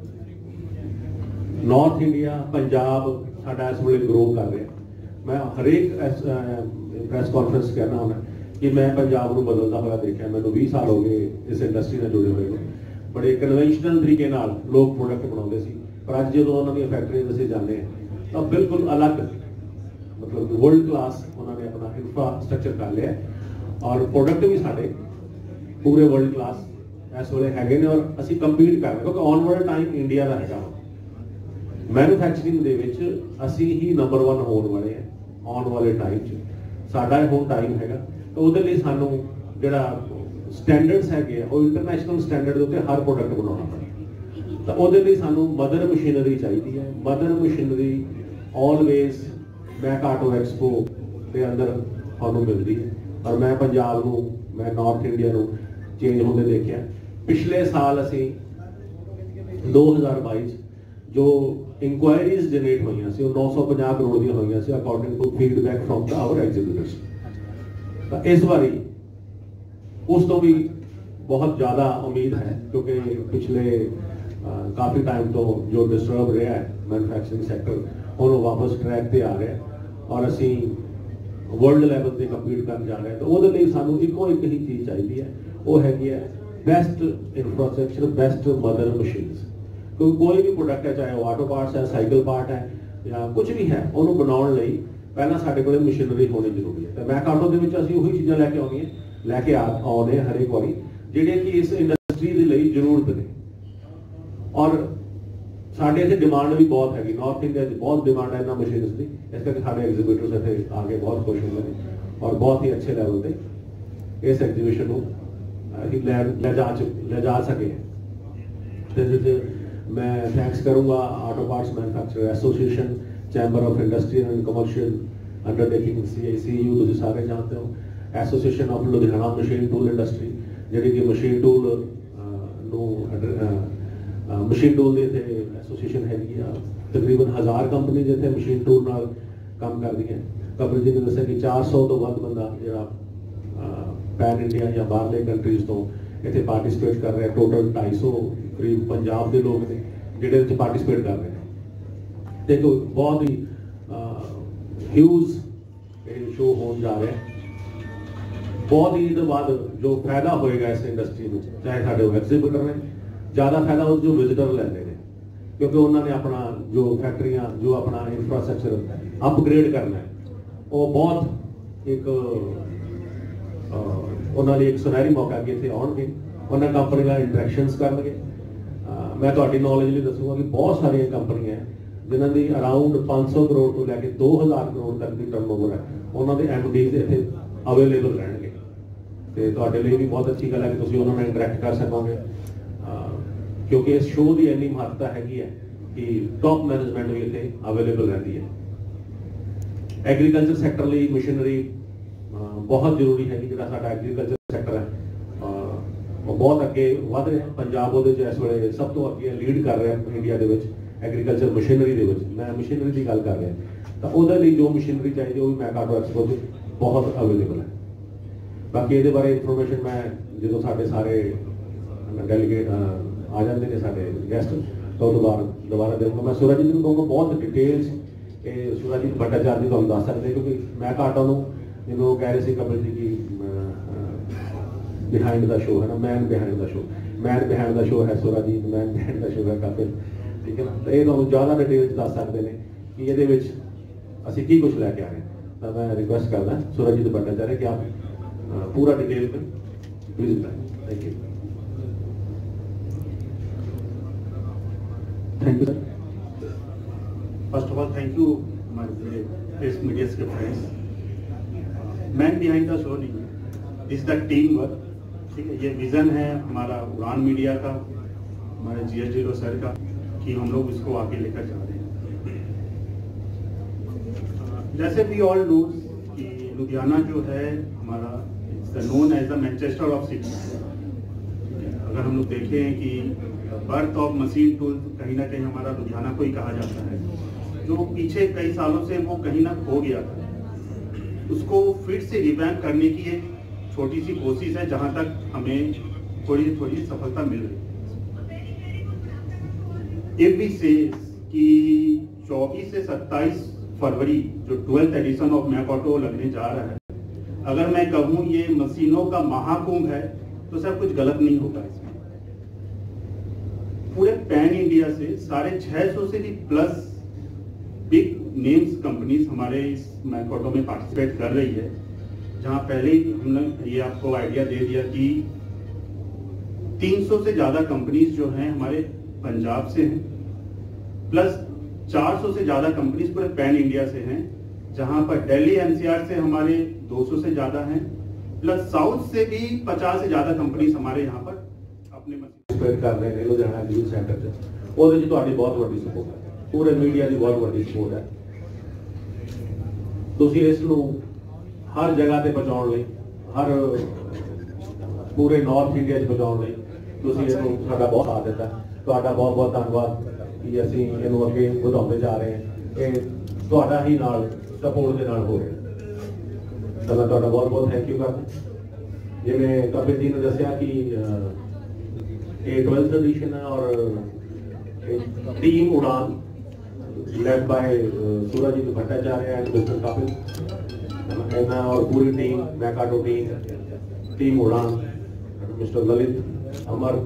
ਨਾਰਥ ਇੰਡੀਆ ਪੰਜਾਬ ਸਾਡਾ ਇਸ ਵੇਲੇ ਗਰੋ ਕਰ ਰਿਹਾ। ਮੈਂ ਹਰੇਕ ਪ੍ਰੈਸ ਕਾਨਫਰੰਸ ਕਹਿਣਾ ਹੁੰਦਾ ਕਿ ਮੈਂ ਪੰਜਾਬ ਨੂੰ ਬਦਲਦਾ ਹੋਇਆ ਦੇਖਿਆ। ਮੈਨੂੰ 20 ਸਾਲ ਹੋ ਗਏ ਇਸ ਇੰਡਸਟਰੀ ਨਾਲ ਜੁੜੇ ਹੋਏ ਨੂੰ। ਬੜੇ ਕਨਵੈਨਸ਼ਨਲ ਤਰੀਕੇ ਨਾਲ ਲੋਕ ਪ੍ਰੋਡਕਟ ਬਣਾਉਂਦੇ ਸੀ, ਪਰ ਅੱਜ ਜਦੋਂ ਉਹਨਾਂ ਦੀਆਂ ਫੈਕਟਰੀਆਂ ਅਸੀਂ ਜਾਂਦੇ ਹਾਂ ਤਾਂ ਬਿਲਕੁਲ ਅਲੱਗ ਮਤਲਬ ਵਰਲਡ ਕਲਾਸ ਉਹਨਾਂ ਨੇ ਆਪਣਾ ਇਨਫਰਾਸਟ੍ਰਕਚਰ ਕਰ ਲਿਆ ਔਰ ਪ੍ਰੋਡਕਟ ਵੀ ਸਾਡੇ पूरे वर्ल्ड क्लास इस वे है और असी कंपीट कर रहे क्योंकि ऑन वाला टाइम इंडिया का है। मैन्युफैक्चरिंग असी ही नंबर 1 होने वाले हैं आने वाले टाइम साडा हुण टाइम है तो उहदे लई सानू जिहड़ा स्टैंडर्ड्स है इंटरनेशनल स्टैंडर्ड उत्ते हर प्रोडक्ट बनाना पैंदा। तो उहदे लई सानू मदर मशीनरी चाहिए है। Mother machinery always Mac auto expo के अंदर सानू मिलती है और मैं पंजाब नूं मैं नॉर्थ इंडिया नूं चेंज होंदे देखिया। पिछले साल असी 2022 जो इंक्वायरीज जनरेट हुई 950 करोड़ दी हुई according to feedback from our exhibitors. तो इस बारी उस तो भी बहुत ज़्यादा उम्मीद है क्योंकि पिछले काफ़ी टाइम तो जो डिस्टर्ब रहा है मैन्युफैक्चरिंग सैक्टर हुण वापस ट्रैक पे आ रहा है और असी वर्ल्ड लैवल पर कंपीट कर जा रहे हैं। तो वो सानू इको एक ही चीज़ चाहिए है, वो हैगी है best infrastructure, best mother machines. क्योंकि कोई भी प्रोडक्ट है चाहे वो ऑटो पार्ट्स है, साइकिल पार्ट है या कुछ भी है, उन्होंने बनाने लई पहला साडे कोल मशीनरी होनी जरूरी है। तो मैक आटो दे विच असीं उही चीज़ां लैके आउणीआं लैके आउणे हर एक वारी जिहड़ियां कि इस इंडस्ट्री दे लई जरूरत ने। और साढ़े इतने डिमांड भी बहुत हैगी, नॉर्थ इंडिया बहुत डिमांड है इन्होंने मशीनस की, इस करके साढ़े एग्जीबिटर्स इतने आके बहुत खुश होते हैं और बहुत ही अच्छे लैवल पर इस एग्जीबिशन को ले जा सके। तो मैं थैंक्स करूँगा auto parts manufacturer association, chamber of industrial and commercial undertaking CICU तुम सारे जानते हो, association of Ludhiana machine tool industry जी कि मशीन टूल मशीन टूल की इतने एसोसीएशन हैगी तकरीबन 1000 कंपनी इतने मशीन टूल नाल काम कर दी है। कपिल जी ने दस्सिया कि 400 तो वध बंदा जो पैन इंडिया या बाहरले कंट्रीज तो इतने पार्टिसिपेट कर रहे हैं। टोटल 250 करीब पंजाब के लोग ने जिहड़े पार्टिसिपेट कर रहे हैं। देखो बहुत ही ह्यूज शो होने जा रहा है। बहुत ही इहदे बाद जो फायदा होएगा इस इंडस्ट्री में चाहे साडे एग्जीबिटर ने ज़्यादा फायदा हो जो विजिटर लेते हैं क्योंकि उन्होंने अपना जो फैक्ट्रियां जो अपना इंफ्रास्ट्रक्चर अपग्रेड करना है वो बहुत एक उन्होंने एक सुनहरी मौका कि इतने आउणगे उन्होंने कंपनी का इंटरैक्शनस करनगे। मैं तुहाडी नॉलेज लिए दसूँगा कि बहुत सारिया कंपनियां जिन्हों की अराउंड 500 करोड़ तो लैके 2000 करोड़ तक की टर्नओवर है, उन्होंने MDs इतने अवेलेबल रहणगे। तो तुहाडे लिए भी बहुत अच्छी गल है कि तुसीं उन्होंने इंटरैक्ट कर सकोगे क्योंकि इस शो की इन्नी महत्ता हैगी है कि टॉप मैनेजमेंट भी इतने अवेलेबल रहती है। एग्रीकल्चर सैक्टर लिए मशीनरी बहुत जरूरी है कि जिहड़ा साडा एग्रीकल्चर सैक्टर है वो बहुत अगे वध रहा है। पंजाब वो इस वे सब तो अगे लीड कर रहा है इंडिया के एग्रीकल्चर मशीनरी के। मैं मशीनरी की गल कर रहा तो वो जो मशीनरी चाहिए वो भी मैक आटो एक्सपो बहुत अवेलेबल है। बाकी ये बारे इन्फॉर्मेशन मैं जो साढ़े सारे डेलीगेट आ जाते हैं साढ़े गैसट तो दोबारा दूँगा। मैं सूरजजीत को कहूँगा बहुत डिटेल्स सूरजजीत भट्टाचार्य जी दस सकते क्योंकि मैक आटो जो कह रहे थे कपिल जी की बिहाइंड द शो है ना, man behind the show, man behind the show है Surajjit, man behind the show है कपिल, ठीक है ना। तो ये ज़्यादा डिटेल्स दस सकते हैं कि ये असी की कुछ लैके आ रहे हैं। तो मैं रिक्वेस्ट करना सूरजजीत भट्टाचार्य कि आप पूरा डिटेल में प्लीज बताएं। Thank you. Thank you sir. First of all thank you my press media के friends. Man behind the show नहीं है, दिस द टीम वर्क। ठीक है, ये विजन है हमारा उड़ान मीडिया का, हमारे GS ढिल्लों सर का, कि हम लोग इसको आगे लेकर जा रहे हैं। जैसे भी ऑल नो कि लुधियाना जो है हमारा it's known as the Manchester of city. अगर हम लोग देखें कि बर्थ ऑफ मशीन टूल कहीं ना कहीं हमारा लुधियाना को ही कहा जाता है, जो पीछे कई सालों से वो कहीं ना खो गया था। उसको फिर से रिवैम्प करने की एक छोटी सी कोशिश है, जहां तक हमें थोड़ी थोड़ी सफलता मिल रही है। इफ वी से कि 24 से 27 फरवरी जो 12th एडिशन ऑफ मैकऑटो लगने जा रहा है, अगर मैं कहूं ये मशीनों का महाकुंभ है तो सर कुछ गलत नहीं होगा इसमें। पूरे पैन इंडिया से 650 से भी प्लस बिग नेम्स कंपनीज हमारे इस मैकऑटो में पार्टिसिपेट कर रही है। जहां पहले ही हमने ये आपको आइडिया दे दिया कि 300 से ज्यादा कंपनीज जो हैं हमारे पंजाब से हैं, प्लस 400 से ज्यादा कंपनीज पूरे पैन इंडिया से हैं, जहां पर दिल्ली NCR से हमारे 200 से ज्यादा हैं, प्लस साउथ से भी 50 से ज्यादा कंपनीज हमारे यहाँ पर अपने पार्टिसिपेट कर रहे हैं लुधियाना एग्जीबिशन सेंटर से। ਉਹਦੇ 'ਚ ਤੁਹਾਡੀ ਬਹੁਤ ਵੱਡੀ ਸਪੋਰਟ ਹੈ, ਪੂਰੇ ਮੀਡੀਆ ਦੀ ਬਹੁਤ ਵੱਡੀ ਸਪੋਰਟ ਹੈ। ਤੁਸੀਂ ਇਸ ਨੂੰ ਹਰ ਜਗ੍ਹਾ ਤੇ ਪਹੁੰਚਾਉਣ ਲਈ, ਹਰ ਪੂਰੇ ਨਾਰਥ ਇੰਡੀਆ 'ਚ ਪਹੁੰਚਾਉਣ ਲਈ ਤੁਸੀਂ ਇਹਨੂੰ ਸਾਡਾ ਬਹੁਤ ਸਾਥ ਦਿੱਤਾ। ਤੁਹਾਡਾ ਬਹੁਤ ਬਹੁਤ ਧੰਨਵਾਦ ਕਿ ਅਸੀਂ ਇਹਨੂੰ ਅੱਗੇ ਵਧਾਉਂਦੇ ਜਾ ਰਹੇ ਹਾਂ। ਇਹ ਤੁਹਾਡਾ ਹੀ ਨਾਲ ਸਪੋਰਟ ਦੇ ਨਾਲ ਹੋ ਰਿਹਾ। ਤਾਂ ਮੈਂ ਤੁਹਾਡਾ ਬਹੁਤ ਬਹੁਤ ਥੈਂਕ ਯੂ ਕਰਦਾ। ਜਿਵੇਂ ਕਪਿਲ ਜੀ ਨੇ ਦੱਸਿਆ ਕਿ ਇਹ 12th ਐਡੀਸ਼ਨ ਹੈ ਔਰ टीम उड़ान led by सूरजजीत Bhattacharya and Mr. Kapil और पूरी team MachAuto team Udaan mister Lalit Amar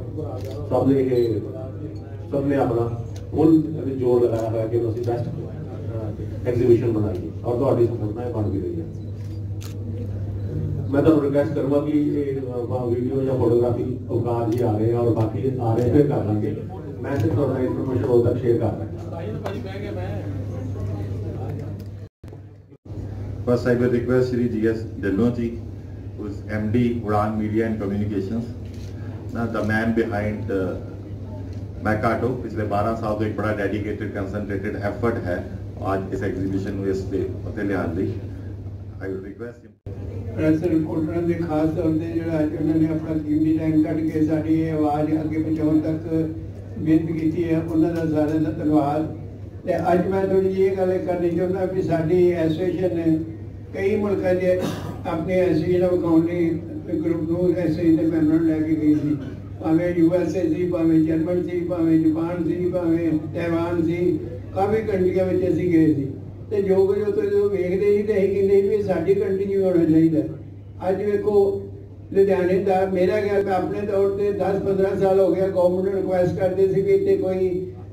सबने अपना फुल जोर लगाया है कि ਅਸੀਂ बेस्ट एग्जीबिशन बनाइए और ਤੁਹਾਡੀ ਸਪੋਰਟ ਨਾਲ ਬਣ ਵੀ ਰਹੀ ਹੈ। मैं तो रिक्वेस्ट करूंगा कि वीडियो या फोटोग्राफी अवकाश जी आ रहे हैं और बाकी आ रहे हैं फिर कर लेंगे। मैं सिर्फ थोड़ा इन्फॉर्मेशन उधर तक शेयर कर रहा हूं। First, I will request Shri GS Dhillon ji, who is MD Udan Media and Communications, the man behind मैकाटो। पिछले 12 साल ਤੋਂ ਇੱਕ ਬੜਾ डेडिकेटेड कंसंट्रेटेड एफर्ट है आज इस एग्जीबिशन ਨੂੰ ਇਸ ਤੇ ਉੱਤੇ ਲਿਆਉਣ ਲਈ। I will request him। Press ਰਿਪੋਰਟਰਾਂ ਦੇ ਖਾਸ ਤੌਰ ਤੇ ਜਿਹੜਾ ਅੱਜ ਉਹਨਾਂ ਨੇ ਆਪਣਾ ਕੀਮਤੀ ਟਾਈਮ ਕੱਢ ਕੇ ਸਾਡੀ ਇਹ ਆਵਾਜ਼ ਅੱਗੇ ਪਹੁੰਚਾਉਣ ਤੱਕ ਮਿਹਨਤ ਕੀਤੀ ਹੈ, ਉਹਨਾਂ ਦਾ ਸਾਰਿਆਂ ਦਾ ਧੰਨਵਾਦ। ਤੇ ਅੱਜ ਮੈਂ ਥੋੜੀ ਜਿਹੀ ਇਹ ਗੱਲ ਕਰਨੀ ਚਾਹੁੰਦਾ ਵੀ ਸਾਡੀ ਐਸੋਸੀਏਸ਼ਨ ਨੇ ਕਈ ਮੁਲਕਾਂ 'ਚ ਆਪਣੇ ਐਸੋਸੀਏਸ਼ਨ ਵਿਖਾਉਣ ਲਈ ਗਰੁੱਪ ਨੂੰ ਐਸੋਸੀਏਸ਼ਨ ਦੇ ਮੈਂਬਰਾਂ ਨੂੰ ਲੈ ਕੇ ਗਈ ਸੀ, ਭਾਵੇਂ USA ਸੀ, ਭਾਵੇਂ ਜਰਮਨ ਸੀ, ਭਾਵੇਂ ਜਾਪਾਨ ਸੀ, ਭਾਵੇਂ ਤਾਇਵਾਨ ਸੀ, ਕਾਫੀ ਕੰਟਰੀਆਂ ਵਿੱਚ ਅਸੀਂ ਗਏ ਸੀ। ਤੇ ਜੋ ਕੁਝ ਉੱਥੇ ਜਦੋਂ ਵੇਖਦੇ ਸੀ ਤੇ ਅਸੀਂ ਕਹਿੰਦੇ ਵੀ ਸਾਡੀ ਕੰਟਰੀ 'ਚ ਹੋਣਾ ਚਾਹੀਦਾ। ਅੱਜ ਵੇਖੋ ਲੁਧਿਆਣੇ ਦਾ ਮੇਰਾ ਖਿਆਲ ਮੈਂ ਆਪਣੇ ਤੌਰ ਤੇ 10-15 ਸਾਲ ਹੋ ਗਿਆ ਗਵਰਨਮੈਂਟ ਨੂੰ ਰਿਕੁਐਸਟ ਕਰਦੇ ਸੀ ਕਿ ਇੱਥੇ ਕੋਈ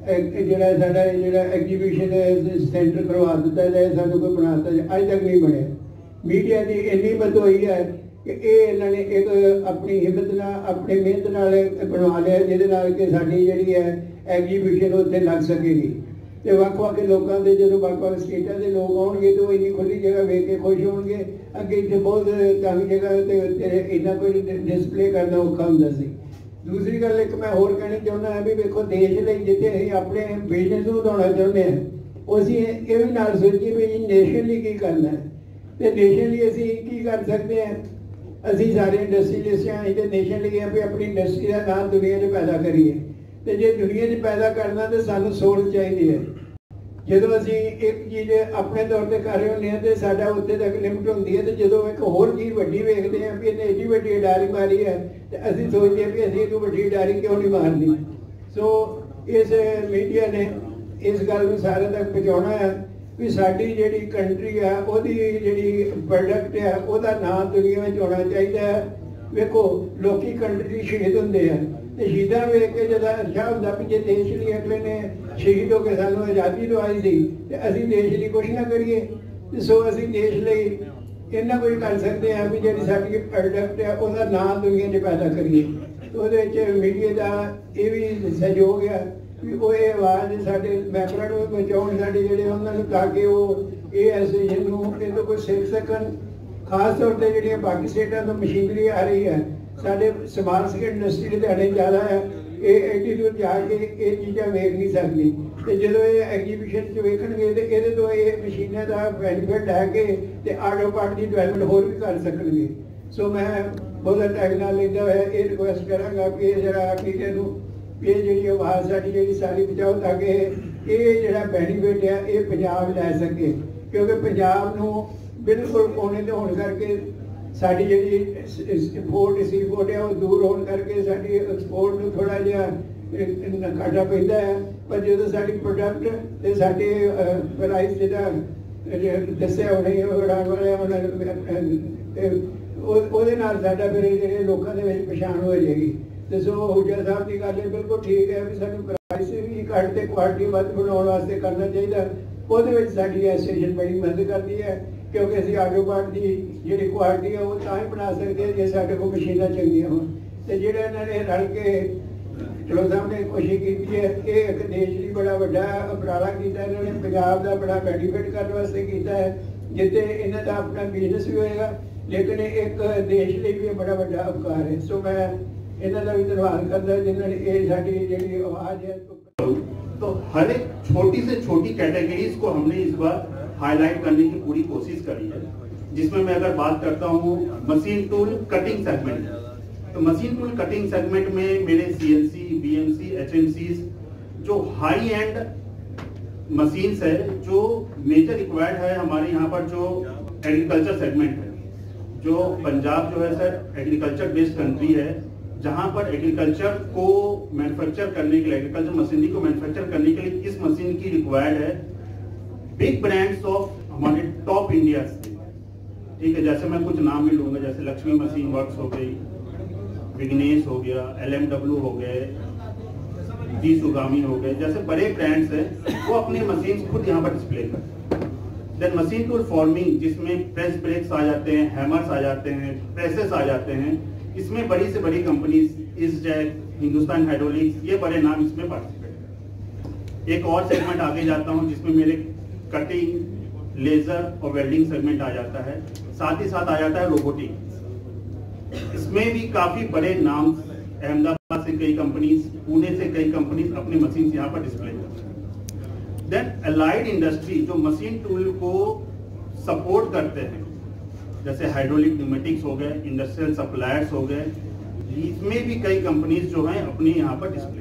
ਜਿਹੜਾ ਸਾਡਾ ਜਿਹੜਾ ਐਗਜੀਬਿਸ਼ਨ ਸੈਂਟਰ ਕਰਵਾ ਦਿੱਤਾ ਜਾਏ, ਸਾਨੂੰ ਕੋਈ ਬਣਾ ਦਿੱਤਾ ਜਾਏ। ਅੱਜ ਤੱਕ ਨਹੀਂ ਬਣਿਆ। ਮੀਡੀਆ ਦੀ ਇੰਨੀ ਮਦਦ ਹੋਈ ਹੈ ਕਿ ਇਹ ਇਹਨਾਂ ਨੇ ਇੱਕ ਆਪਣੀ ਹਿੰਮਤ ਨਾਲ ਆਪਣੀ ਮਿਹਨਤ ਨਾਲ ਬਣਵਾ ਲਿਆ, ਜਿਹਦੇ ਨਾਲ ਕਿ ਸਾਡੀ ਜਿਹੜੀ ਹੈ ਐਗਜੀਬਿਸ਼ਨ ਉੱਥੇ ਲੱਗ ਸਕੇਗੀ। ਤੇ ਵੱਖ-ਵੱਖ ਲੋਕਾਂ ਦੇ ਜਦੋਂ ਵੱਖ-ਵੱਖ ਸਟੇਟਾਂ ਦੇ ਲੋਕ ਆਉਣਗੇ ਤਾਂ ਉਹ ਇੰਨੀ ਖੁੱਲੀ ਜਗ੍ਹਾ ਵੇਖ ਕੇ ਖੁਸ਼ ਹੋਣਗੇ। ਅੱਗੇ ਇੱਥੇ ਬਹੁਤ ਕਾਫੀ ਜਗ੍ਹਾ ਤੇ ਇੰਨਾ ਕੋਈ ਡਿਸਪਲੇ ਕਰਨਾ ਔਖਾ ਹੁੰਦਾ ਸੀ। ਦੂਸਰੀ ਗੱਲ ਇੱਕ ਮੈਂ ਹੋਰ ਕਹਿਣੀ ਚਾਹੁੰਦਾ ਹਾਂ ਵੀ ਵੇਖੋ ਦੇਸ਼ ਲਈ ਜਿੱਥੇ ਅਸੀਂ ਆਪਣੇ ਬਿਜ਼ਨਸ ਨੂੰ ਵਧਾਉਣਾ ਚਾਹੁੰਦੇ ਹਾਂ, ਉਹ ਅਸੀਂ ਇਹ ਵੀ ਨਾਲ ਸੋਚੀਏ ਵੀ ਨੇਸ਼ਨ ਲਈ ਕੀ ਕਰਨਾ ਹੈ ਤੇ ਨੇਸ਼ਨ ਲਈ ਅਸੀਂ ਕੀ ਕਰ ਸਕਦੇ ਹਾਂ। ਅਸੀਂ ਸਾਰੇ ਇੰਡਸਟਰੀਅਲਿਸਟ ਹਾਂ, ਇਹਦੇ ਨੇਸ਼ਨ ਲਈ ਹੈ ਵੀ ਆਪਣੀ ਇੰਡਸਟਰੀ ਦਾ ਨਾਮ ਦੁਨੀਆ 'ਚ ਪੈਦਾ ਕਰੀਏ। ਤੇ ਜੇ ਦੁਨੀਆ 'ਚ ਪੈਦਾ ਕਰਨਾ ਤਾਂ ਸਾਨੂੰ ਸੋਚ ਚਾਹੀਦੀ ਹੈ। ਜਦੋਂ ਅਸੀਂ ਇੱਕ ਚੀਜ਼ ਆਪਣੇ ਤੌਰ ਤੇ ਕਰ ਰਹੇ ਹੁੰਦੇ ਹਾਂ ਤੇ ਸਾਡਾ ਉੱਥੇ ਤੱਕ ਲਿਮਟ ਹੁੰਦੀ ਹੈ, ਤੇ ਜਦੋਂ ਇੱਕ ਹੋਰ ਚੀਜ਼ ਵੱਡੀ ਵੇਖਦੇ ਹਾਂ ਵੀ ਇਹਨੇ ਏਡੀ ਵੱਡੀ ਉਡਾਰੀ ਮਾਰੀ ਹੈ ਤੇ ਅਸੀਂ ਸੋਚਦੇ ਹਾਂ ਵੀ ਅਸੀਂ ਇਹਨੂੰ ਵੱਡੀ ਉਡਾਰੀ ਕਿਉਂ ਨਹੀਂ ਮਾਰਨੀ। ਸੋ ਇਸ ਮੀਡੀਆ ਨੇ ਇਸ ਗੱਲ ਨੂੰ ਸਾਰਿਆਂ ਤੱਕ ਪਹੁੰਚਾਉਣਾ ਹੈ ਵੀ ਸਾਡੀ ਜਿਹੜੀ ਕੰਟਰੀ ਆ ਉਹਦੀ ਜਿਹੜੀ ਪ੍ਰੋਡਕਟ ਆ ਉਹਦਾ ਨਾਂ ਦੁਨੀਆ ਵਿੱਚ ਹੋਣਾ ਚਾਹੀਦਾ ਹੈ। ਵੇਖੋ ਲੋਕੀ ਕੰਟਰੀ ਸ਼ਹੀਦ ਹੁੰਦੇ ਆ ਤੇ ਸ਼ਹੀਦਾਂ ਵੇਖ ਕੇ ਜਦੋਂ ਅੱਛਾ ਹੁੰਦਾ ਵੀ ਜੇ ਦੇਸ਼ ਲਈ ਅਗਲੇ ਨੇ ਸ਼ਹੀਦ ਹੋ ਕੇ ਸਾਨੂੰ ਆਜ਼ਾਦੀ ਦਵਾਈ ਸੀ ਤੇ ਅਸੀਂ ਦੇਸ਼ ਲਈ ਕੁਛ ਨਾ ਕਰੀਏ। ਸੋ ਅਸੀਂ ਦੇਸ਼ ਲਈ ਇੰਨਾ ਕੁਝ ਕਰ ਸਕਦੇ ਹਾਂ ਵੀ ਜਿਹੜੀ ਸਾਡੀ ਪ੍ਰੋਡਕਟ ਹੈ ਉਹਦਾ ਨਾਂ ਦੁਨੀਆ 'ਚ ਪੈਦਾ ਕਰੀਏ। ਉਹਦੇ ਵਿੱਚ ਮੀਡੀਆ ਦਾ ਇਹ ਵੀ ਸਹਿਯੋਗ ਹੈ ਵੀ ਉਹ ਇਹ ਆਵਾਜ਼ ਸਾਡੇ ਮੈਂਬਰਾਂ ਨੂੰ ਬਚਾਉਣ, ਸਾਡੇ ਜਿਹੜੇ ਉਹਨਾਂ ਨੂੰ, ਤਾਂ ਕਿ ਉਹ ਇਹ ਐਸੋਸੀਏਸ਼ਨ ਨੂੰ ਇਹ ਤੋਂ ਕੋਈ ਸਿੱਖ ਸਕਣ। ਖਾਸ ਤੌਰ ਤੇ ਜਿਹੜੀਆਂ ਬਾਕੀ ਸਟੇਟਾਂ ਤੋਂ ਮਸ਼ੀਨਰੀ ਆ ਰਹੀ ਹੈ, ਸਾਡੇ ਸਮਾਲ ਸਕੇਲ ਇੰਡਸਟਰੀ ਲੁਧਿਆਣੇ ਜ਼ਿਆਦਾ ਹੈ, ਇਹ ਐਡੀ ਦੂਰ ਜਾ ਕੇ ਇਹ ਚੀਜ਼ਾਂ ਵੇਖ ਨਹੀਂ ਸਕਦੀ। ਤੇ ਜਦੋਂ ਇਹ ਐਗਜ਼ੀਬਿਸ਼ਨ 'ਚ ਵੇਖਣਗੇ ਤੇ ਇਹਦੇ ਤੋਂ ਇਹ ਮਸ਼ੀਨਾਂ ਦਾ ਬੈਨੀਫਿਟ ਲੈ ਕੇ ਤੇ ਆਟੋ ਪਾਰਟ ਦੀ ਡਿਵੈਲਪਮੈਂਟ ਹੋਰ ਵੀ ਕਰ ਸਕਣਗੇ। ਸੋ ਮੈਂ ਬਹੁਤਾ ਟਾਈਮ ਨਾਲ ਲੈਂਦਾ ਹੋਇਆ ਇਹ ਰਿਕੁਐਸਟ ਕਰਾਂਗਾ ਕਿ ਇਹ ਜਿਹੜਾ ਮੀਡੀਆ ਨੂੰ ਇਹ ਜਿਹੜੀ ਆਵਾਜ਼ ਸਾਡੀ ਜਿਹੜੀ ਸਾਰੀ ਬਚਾਓ, ਤਾਂ ਕਿ ਇਹ ਜਿਹੜਾ ਬੈਨੀਫਿਟ ਹੈ ਇਹ ਪੰਜਾਬ ਲੈ ਸਕੇ। ਕਿਉਂਕਿ ਪੰਜਾਬ ਨੂੰ ਬਿਲਕੁਲ ਕੋਨੇ ਤੇ ਹੋਣ ਕਰਕੇ ਸਾਡੀ ਜਿਹੜੀ ਇੰਪੋਰਟ ਸੀਪੋਰਟ ਹੈ ਉਹ ਦੂਰ ਹੋਣ ਕਰਕੇ ਸਾਡੀ ਐਕਸਪੋਰਟ ਨੂੰ ਥੋੜਾ ਜਿਹਾ ਘਾਟਾ ਪੈਂਦਾ ਹੈ। ਪਰ ਜਦੋਂ ਸਾਡੀ ਪ੍ਰੋਡਕਟ ਤੇ ਸਾਡੇ ਪ੍ਰਾਈਸ ਜਿਹੜਾ ਦੱਸਿਆ ਹੋਣੀ ਉਡਾਣ ਵਾਲੇ ਉਹਦੇ ਨਾਲ ਸਾਡਾ ਫਿਰ ਜਿਹੜੇ ਲੋਕਾਂ ਦੇ ਵਿੱਚ ਪਛਾਣ ਹੋ ਜਾਏਗੀ। ਤੇ ਸੋ ਹੁਜਾ ਸਾਹਿਬ ਦੀ ਗੱਲ ਬਿਲਕੁਲ ਠੀਕ ਹੈ ਵੀ ਸਾਨੂੰ ਪ੍ਰਾਈਸ ਵੀ ਘੱਟ ਤੇ ਕੁਆਲਿਟੀ ਵੱਧ ਬਣਾਉਣ ਵਾਸਤੇ ਕਰਨਾ ਚਾਹੀਦਾ। ਉਹਦੇ ਵਿੱਚ ਸਾਡੀ ਐਸੋਸੀਏਸ਼ਨ ਬੜੀ ਮਦਦ ਕਰਦੀ ਹੈ, ਕਿਉਂਕਿ ਅਸੀਂ ਆਟੋ ਪਾਰਟ ਦੀ ਜਿਹੜੀ ਕੁਆਲਿਟੀ ਹੈ ਉਹ ਤਾਂ ਹੀ ਬਣਾ ਸਕਦੇ ਹਾਂ ਜੇ ਸਾਡੇ ਕੋਲ ਮਸ਼ੀਨਾਂ ਚੰਗੀਆਂ ਹੋਣ। ਤੇ ਜਿਹੜੇ ਇਹਨਾਂ ਨੇ ਰਲ ਕੇ ਚਲੋ ਸਾਹਮਣੇ ਕੋਸ਼ਿਸ਼ ਕੀਤੀ ਹੈ, ਇਹ ਇੱਕ ਦੇਸ਼ ਲਈ ਬੜਾ ਵੱਡਾ ਉਪਰਾਲਾ ਕੀਤਾ ਇਹਨਾਂ ਨੇ, ਪੰਜਾਬ ਦਾ ਬੜਾ ਬੈਨੀਫਿਟ ਕਰਨ ਵਾਸਤੇ ਕੀਤਾ ਹੈ, ਜਿੱਥੇ ਇਹਨਾਂ ਦਾ ਆਪਣਾ ਬਿਜ਼ਨਸ ਵੀ ਹੋਏਗਾ, ਲੇਕਿਨ ਇੱਕ ਦੇਸ਼ ਲਈ ਵੀ ਬੜਾ ਵੱਡਾ ਉਪਕਾਰ ਹੈ। ਸੋ ਮੈਂ ਇਹਨਾਂ ਦਾ भी धन्यवाद करता है जिन्होंने ये साडी जेडी आवाज है। तो हर एक छोटी से छोटी कैटेगरीज को हमने इस बार हाईलाइट करने की पूरी कोशिश करी है, जिसमें मैं अगर बात करता हूँ मशीन टूल कटिंग सेगमेंट, तो मशीन टूल कटिंग सेगमेंट में मेरे CNC, BMC, HMCs जो हाई एंड मशीन्स है, जो मेजर रिक्वायर्ड है हमारे यहाँ पर, जो एग्रीकल्चर सेगमेंट है, जो पंजाब जो है सर एग्रीकल्चर बेस्ड कंट्री है, जहां पर एग्रीकल्चर को मैन्युफैक्चर करने के लिए, एग्रीकल्चर मशीनरी को मैन्युफैक्चर करने के लिए इस मशीन की रिक्वायर्ड है। बिग ब्रांड्स ऑफ हमारे टॉप इंडिया से, ठीक है, जैसे मैं कुछ नाम भी लूंगा, जैसे लक्ष्मी मशीन वर्क्स हो गई, विग्नेश हो गया, LMW हो गए, डी सुगामी हो गए, जैसे बड़े ब्रांड्स हैं वो अपनी मशीन खुद यहाँ पर डिस्प्ले करते हैं। देन मशीन टूल फॉर्मिंग, जिसमें प्रेस ब्रेक्स आ जाते हैं, हैमर्स आ जाते हैं, प्रेसेस आ जाते हैं, इसमें बड़ी से बड़ी कंपनीज, इसजेट, हिंदुस्तान हाइड्रोलिक्स, ये बड़े नाम इसमें पार्टिसिपेट। एक और सेगमेंट आगे जाता हूं जिसमें मेरे कटिंग, लेजर और वेल्डिंग सेगमेंट आ जाता है, साथ ही साथ आ जाता है रोबोटिक। इसमें भी काफी बड़े नाम, अहमदाबाद से कई कंपनीज, पुणे से कई कंपनीज अपनी मशीन यहाँ पर डिस्प्ले करते हैं। देन अलाइड इंडस्ट्री जो मशीन टूल को सपोर्ट करते हैं, जैसे हाइड्रोलिक न्यूमेटिक्स हो गए, इंडस्ट्रियल सप्लायर्स हो गए, इसमें भी कई कंपनीज जो हैं अपने यहाँ पर डिस्प्ले।